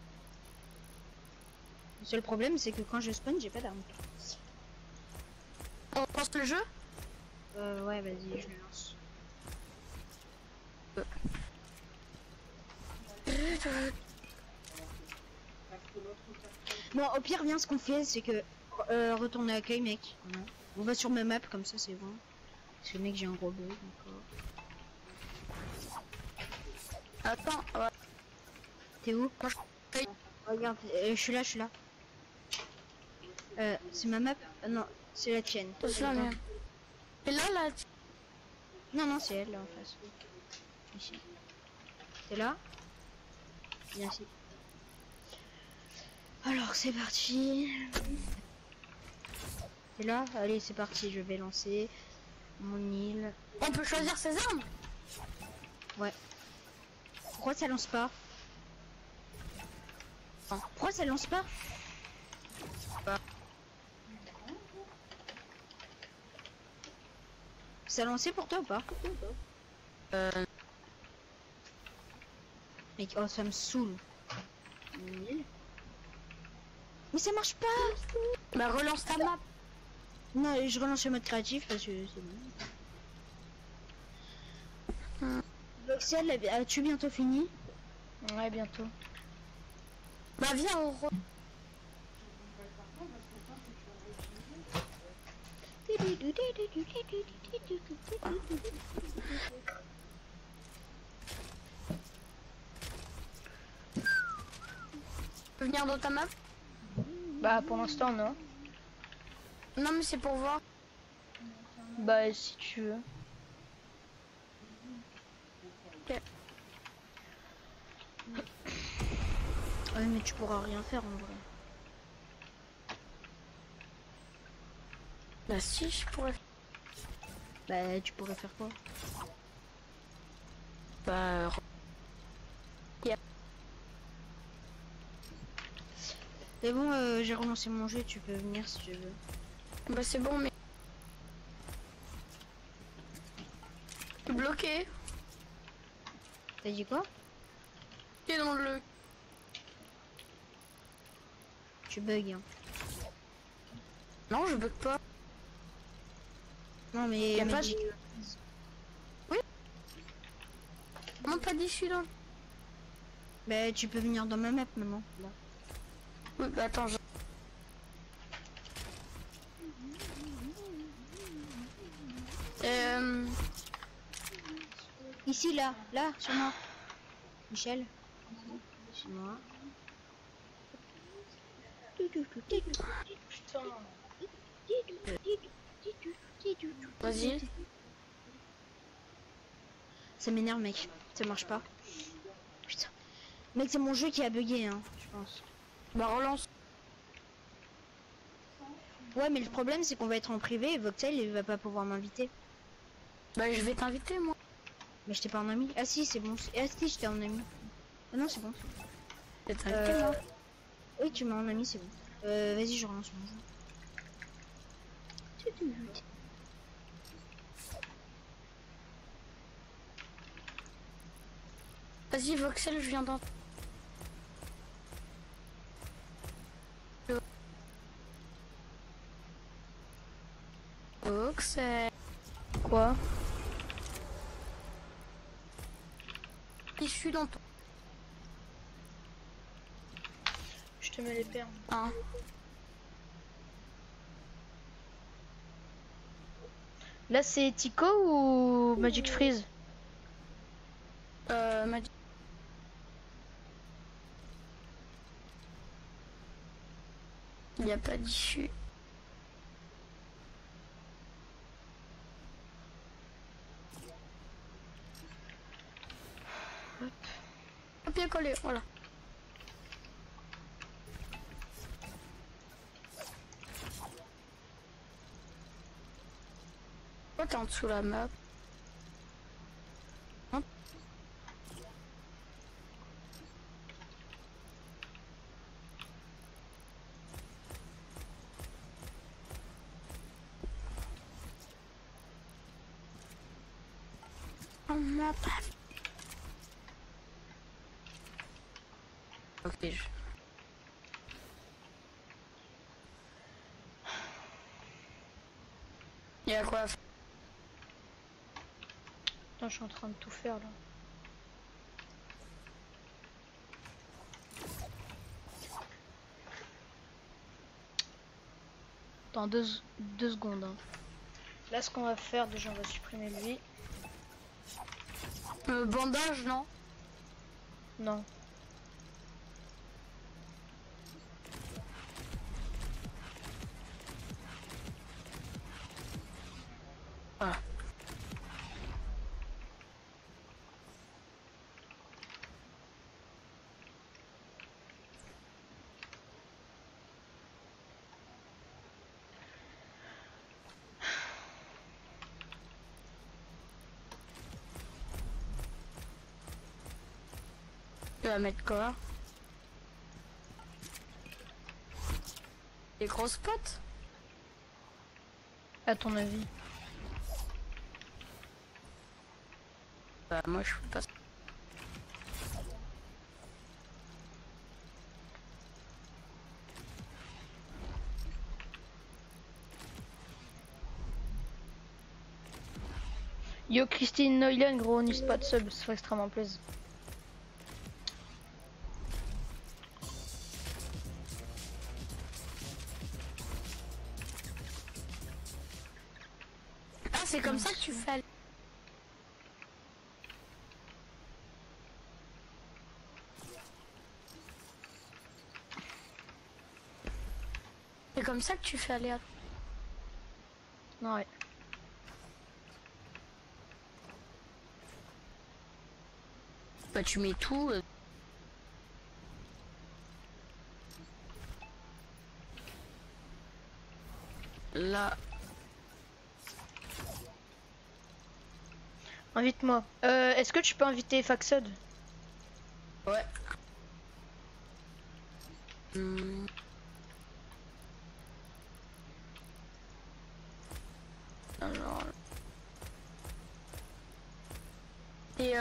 Le seul problème c'est que quand je spawn, j'ai pas d'armes. On pense le jeu? Ouais, vas-y, je le lance. Bon, au pire, viens, ce qu'on fait, c'est que retourner à l'accueil, mec. Voilà. On va sur ma map, comme ça, c'est bon. Parce que, mec, j'ai un gros bug. Attends, ouais. T'es où? Moi, je- Regarde, je suis là, c'est ma map? Non, c'est la tienne. C'est la mienne. Et là, Non, c'est elle, là, en face. Ici. T'es là? Viens ici. Alors c'est parti. Et là, allez c'est parti, je vais lancer mon île. On peut choisir ses armes. Pourquoi ça lance pas? Pourquoi ça lance pas? Ça a lancé pour toi ou pas? Mec, oh ça me saoule. Mais ça marche pas! Bah relance ta map. Non, je relance le mode créatif parce que c'est bon. Voxel, as-tu bientôt fini? Ouais, bientôt. Bah viens, peux venir dans ta map. Bah, pour l'instant, non. Non mais c'est pour voir. Bah, si tu veux. Ouais, mais tu pourras rien faire en vrai. Bah si, je pourrais. Bah, tu pourrais faire quoi? Bah... C'est bon, j'ai relancé mon jeu, tu peux venir si tu veux. Bah c'est bon mais... Bloqué. T'as dit quoi? T'es dans le... Tu bugs, hein. Non, je bug pas. Non, mais... Y a mais pas dis- Non, pas dit celui-là. Bah, tu peux venir dans ma map maintenant. Là. Oui, bah attends, je... Ici, là, sur moi. Michel. Sur moi. Vas-y. Ça m'énerve, mec. Ça marche pas. Putain. Mec, c'est mon jeu qui a bugué, hein, je pense. Bah relance. Ouais, mais le problème, c'est qu'on va être en privé et Voxel, il va pas pouvoir m'inviter. Bah je vais t'inviter, moi. Mais je t'ai pas en ami. Ah si, c'est bon. Ah si, je t'ai en ami. Ah non, c'est bon. Je vais t'inviter, moi. Oui, tu m'as en ami, c'est bon. Vas-y, je relance mon jeu. Vas-y, Voxel, je viens dans... Voxel... Quoi? Je suis dans ton... Je te mets les perles. Hein. Là, c'est Tico ou Magic Freeze? M'a dit... Il n'y a pas d'issue. Copier-coller, voilà. Pourquoi t'es en dessous la map? Hein? On m'a pas... Ok, je... Il y a quoi à faire? Attends, je suis en train de tout faire là. Dans deux secondes. Hein. Là, ce qu'on va faire, déjà, on va supprimer lui. Bandage, non? Non. Ah. vas mettre quoi? Des grosses potes? À ton avis? Bah moi je fais pas ça. Yo Christine Noylan, gros, on use pas de sub, ça fait extrêmement plaisir. Ah c'est comme ça que tu fais. C'est comme ça que tu fais aller à... Ouais. Bah tu mets tout. Là. Invite-moi. Est-ce que tu peux inviter Faxod? Ouais. Alors... Et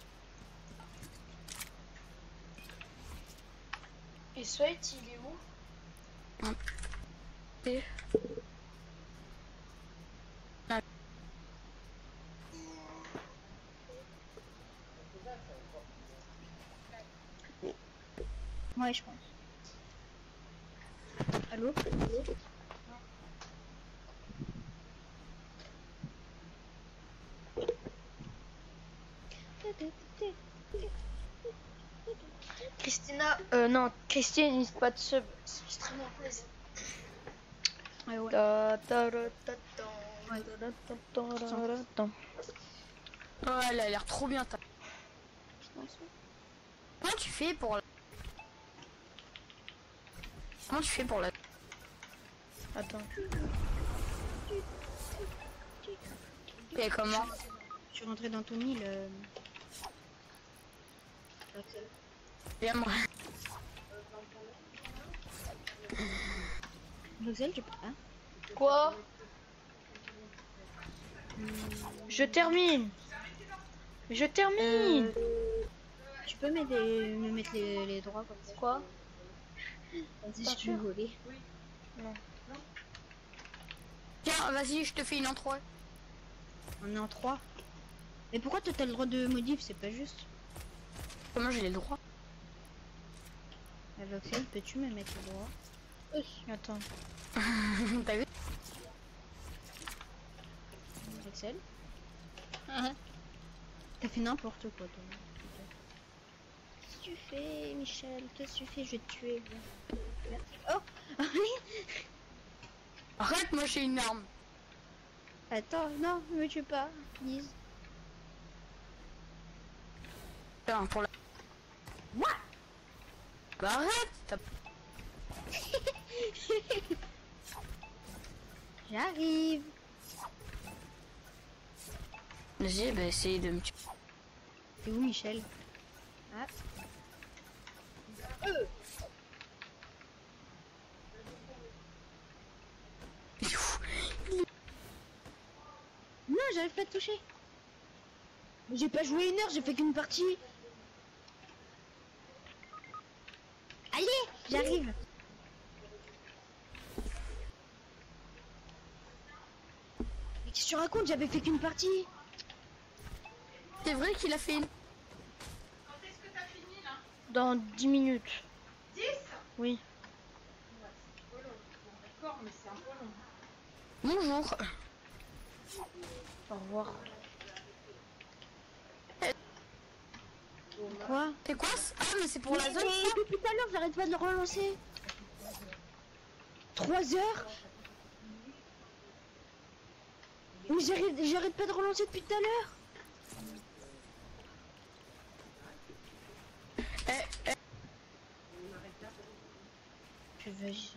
Et Sweat, il est où? et... Ouais, je pense. Allô? Christina, non, Christine use pas de sub, c'est extrêmement plaisir. Ouais, ouais. Oh, elle a l'air trop bien ta... Comment tu fais pour la... Comment tu fais pour la... Attends. Et comment? Je suis rentré dans ton île. Viens moi. Voxel, tu peux pas. Quoi? Je termine. Je termine. Tu peux me mettre les droits comme ça. Quoi? Vas-y, Pas je sûr. peux voler. Non. Tiens, vas-y, je te fais une en 3. On est en 3. Mais pourquoi toi t'as le droit de modif? C'est pas juste. Comment j'ai les droits? Voxel, peux-tu me mettre les droits? Attends. T'as vu? Voxel? T'as fait n'importe quoi, toi. Qu'est-ce que tu fais, Michel? Qu'est-ce que tu fais? Je vais te tuer. Merci. Oh! Arrête, moi j'ai une arme. Attends, non, me tue pas. Lise. Tiens, pour la... What? Bah arrête t'as... J'arrive. Vas-y, bah essaye de me tuer. C'est où, Michel? Ah. Non, j'arrive pas à te toucher. Mais j'ai pas joué 1 heure, j'ai fait qu'une partie. Allez, j'arrive. Mais qu'est-ce que tu racontes? J'avais fait qu'une partie. C'est vrai qu'il a fait une... Dans 10 minutes. 10? Oui. Bonjour. Au revoir. Quoi? C'est quoi ça? Ah mais c'est pour la zone ça? Depuis tout à l'heure, j'arrête pas de le relancer. 3 heures? Mais j'arrête pas de relancer depuis tout à l'heure. Vas-y,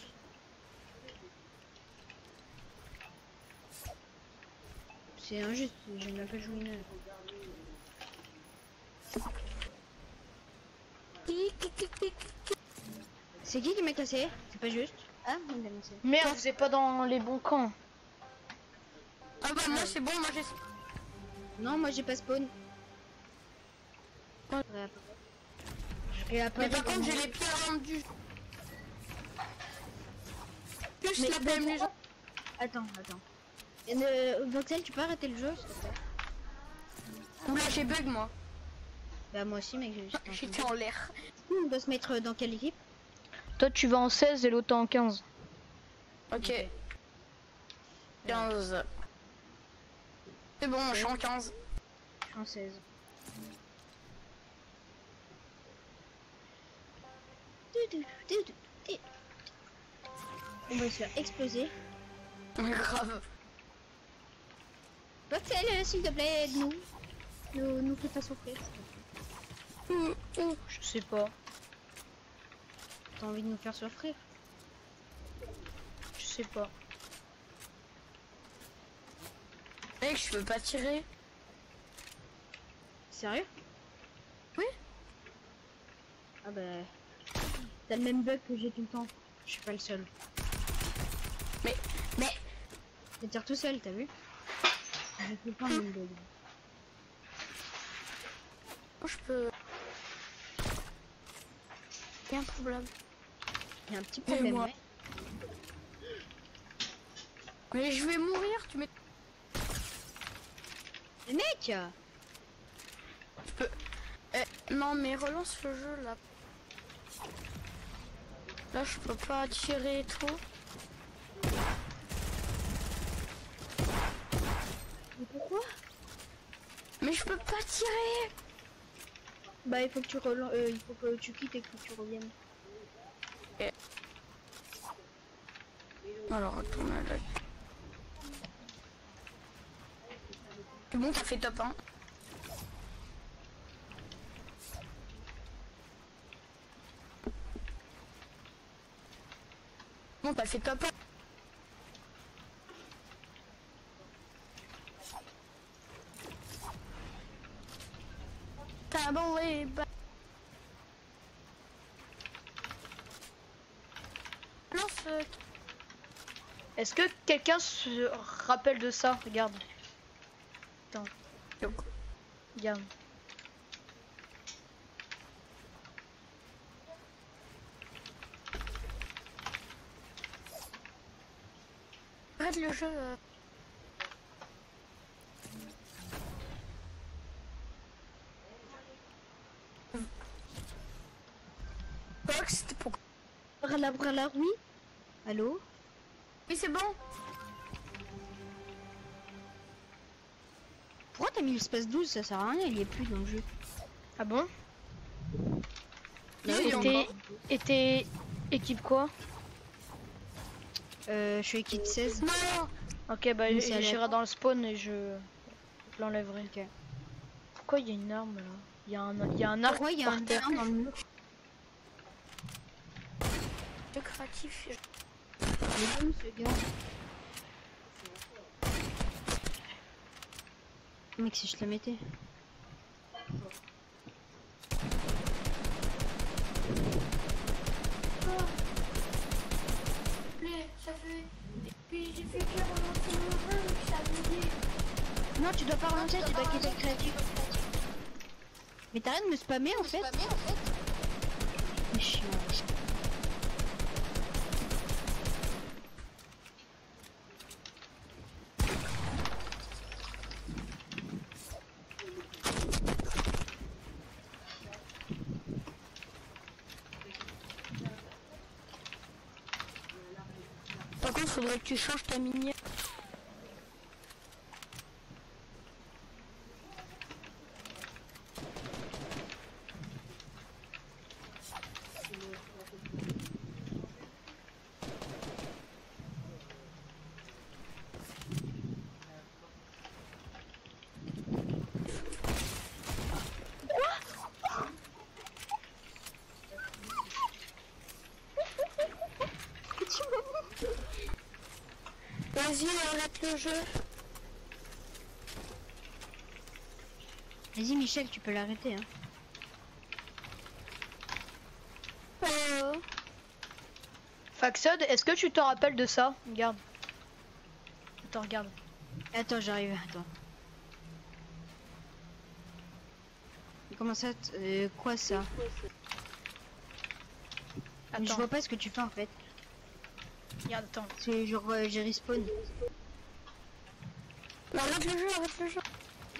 c'est injuste, j'ai même pas joué 1 heure. C'est qui m'a cassé? C'est pas juste. Ah, on l'a lancé. Merde, vous êtes pas dans les bons camps. Ah bah moi c'est bon, moi j'ai... Non, moi j'ai pas spawn. Ouais. Je réapparais. Mais par contre j'ai les pieds rendus. Plus la PM les gens. Attends. Voxel, tu peux arrêter le jeu, s'il te plaît? Oula j'ai bug moi. Bah moi aussi, mec. J'étais en l'air. On doit se mettre dans quelle équipe? Toi, tu vas en 16 et l'autre en 15. Ok. 15. C'est bon, je suis en 15. Je suis en 16. On va se faire exploser. Grave. Voxel, s'il te plaît, aide-nous. Nous fais pas souffrir. Je sais pas. T'as envie de nous faire souffrir? Je sais pas. Mec, je peux pas tirer. Sérieux? Oui. Ah bah... T'as le même bug que j'ai tout le temps. Je suis pas le seul. Mais... Tu tires tout seul, t'as vu? J'ai tout le temps le même bug. Je peux... Y'a un problème. Il y a un petit problème, moi. ouais. Mais je vais mourir, tu mets... Mais mec! Non mais relance le jeu là. Là je peux pas tirer et tout. Mais pourquoi? Mais je peux pas tirer. Bah il faut que tu il faut que tu quittes et que tu reviennes. Alors retourne là. C'est bon, t'as fait top 1. Bon, t'as fait top 1. T'as bon, ouais, bah... Lance... Est-ce que quelqu'un se rappelle de ça? Regarde. Attends. Regarde. Arrête le jeu. Box, c'était pour... Brala, oui. Allô? Oui, c'est bon. Pourquoi t'as mis l'espace 12? Ça sert à rien, il y est plus dans le jeu. Ah bon? Ah oui, Et t'es équipe quoi? je suis équipe 16. Non. Ok, bah Mais c'est j'irai dans le spawn et je l'enlèverai. Ok. Pourquoi il y a une arme là? Il y a un arc Pourquoi il y a par un terre. terrain dans le mur? Le créatif. Il est où ce gars? Mec, si je le mettais. Ça fait... Puis j'ai fait que relancer mon jeu, ça me dit... Non, tu dois pas relancer, tu dois quitter le créatif. Mais t'arrêtes de me spammer en fait. C'est chiant. Par contre, faudrait que tu changes ta minière. Vas-y, arrête le jeu. Vas-y Michel, tu peux l'arrêter hein. Axod, est-ce que tu te rappelles de ça? Regarde. Attends, regarde. Attends, j'arrive, attends. Comment ça quoi ça? Je Attends, vois pas ce que tu fais en fait. regarde, attends. C'est genre j'ai respawn. Non, arrête le jeu, arrête le jeu.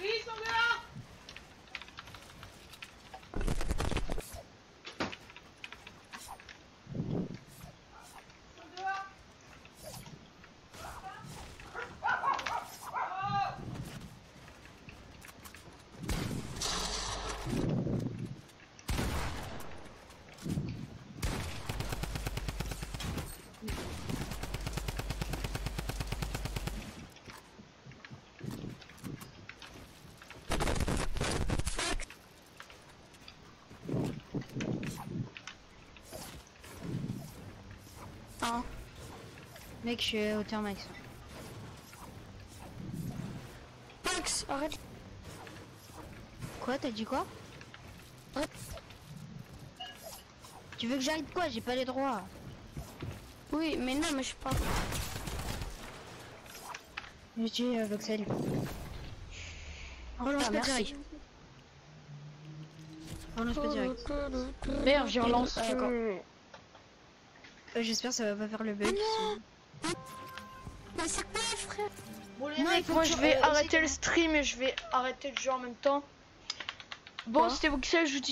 Ah. Mec, je suis hauteur max. Max, arrête. Quoi, t'as dit quoi? Ouais. Tu veux que j'arrête quoi? J'ai pas les droits. Oui, mais non, mais je sais pas. J'ai tué Voxel. Relance pas merci. direct. Relance pas direct. Merde, j'y relance. D'accord. J'espère que ça va pas faire le bug. Mais c'est quoi, frère? Bon les Non, mecs, il faut moi que je tu- vais c'est arrêter que- le stream et je vais arrêter le jeu en même temps. Bon, Quoi c'était Voxel, je vous dis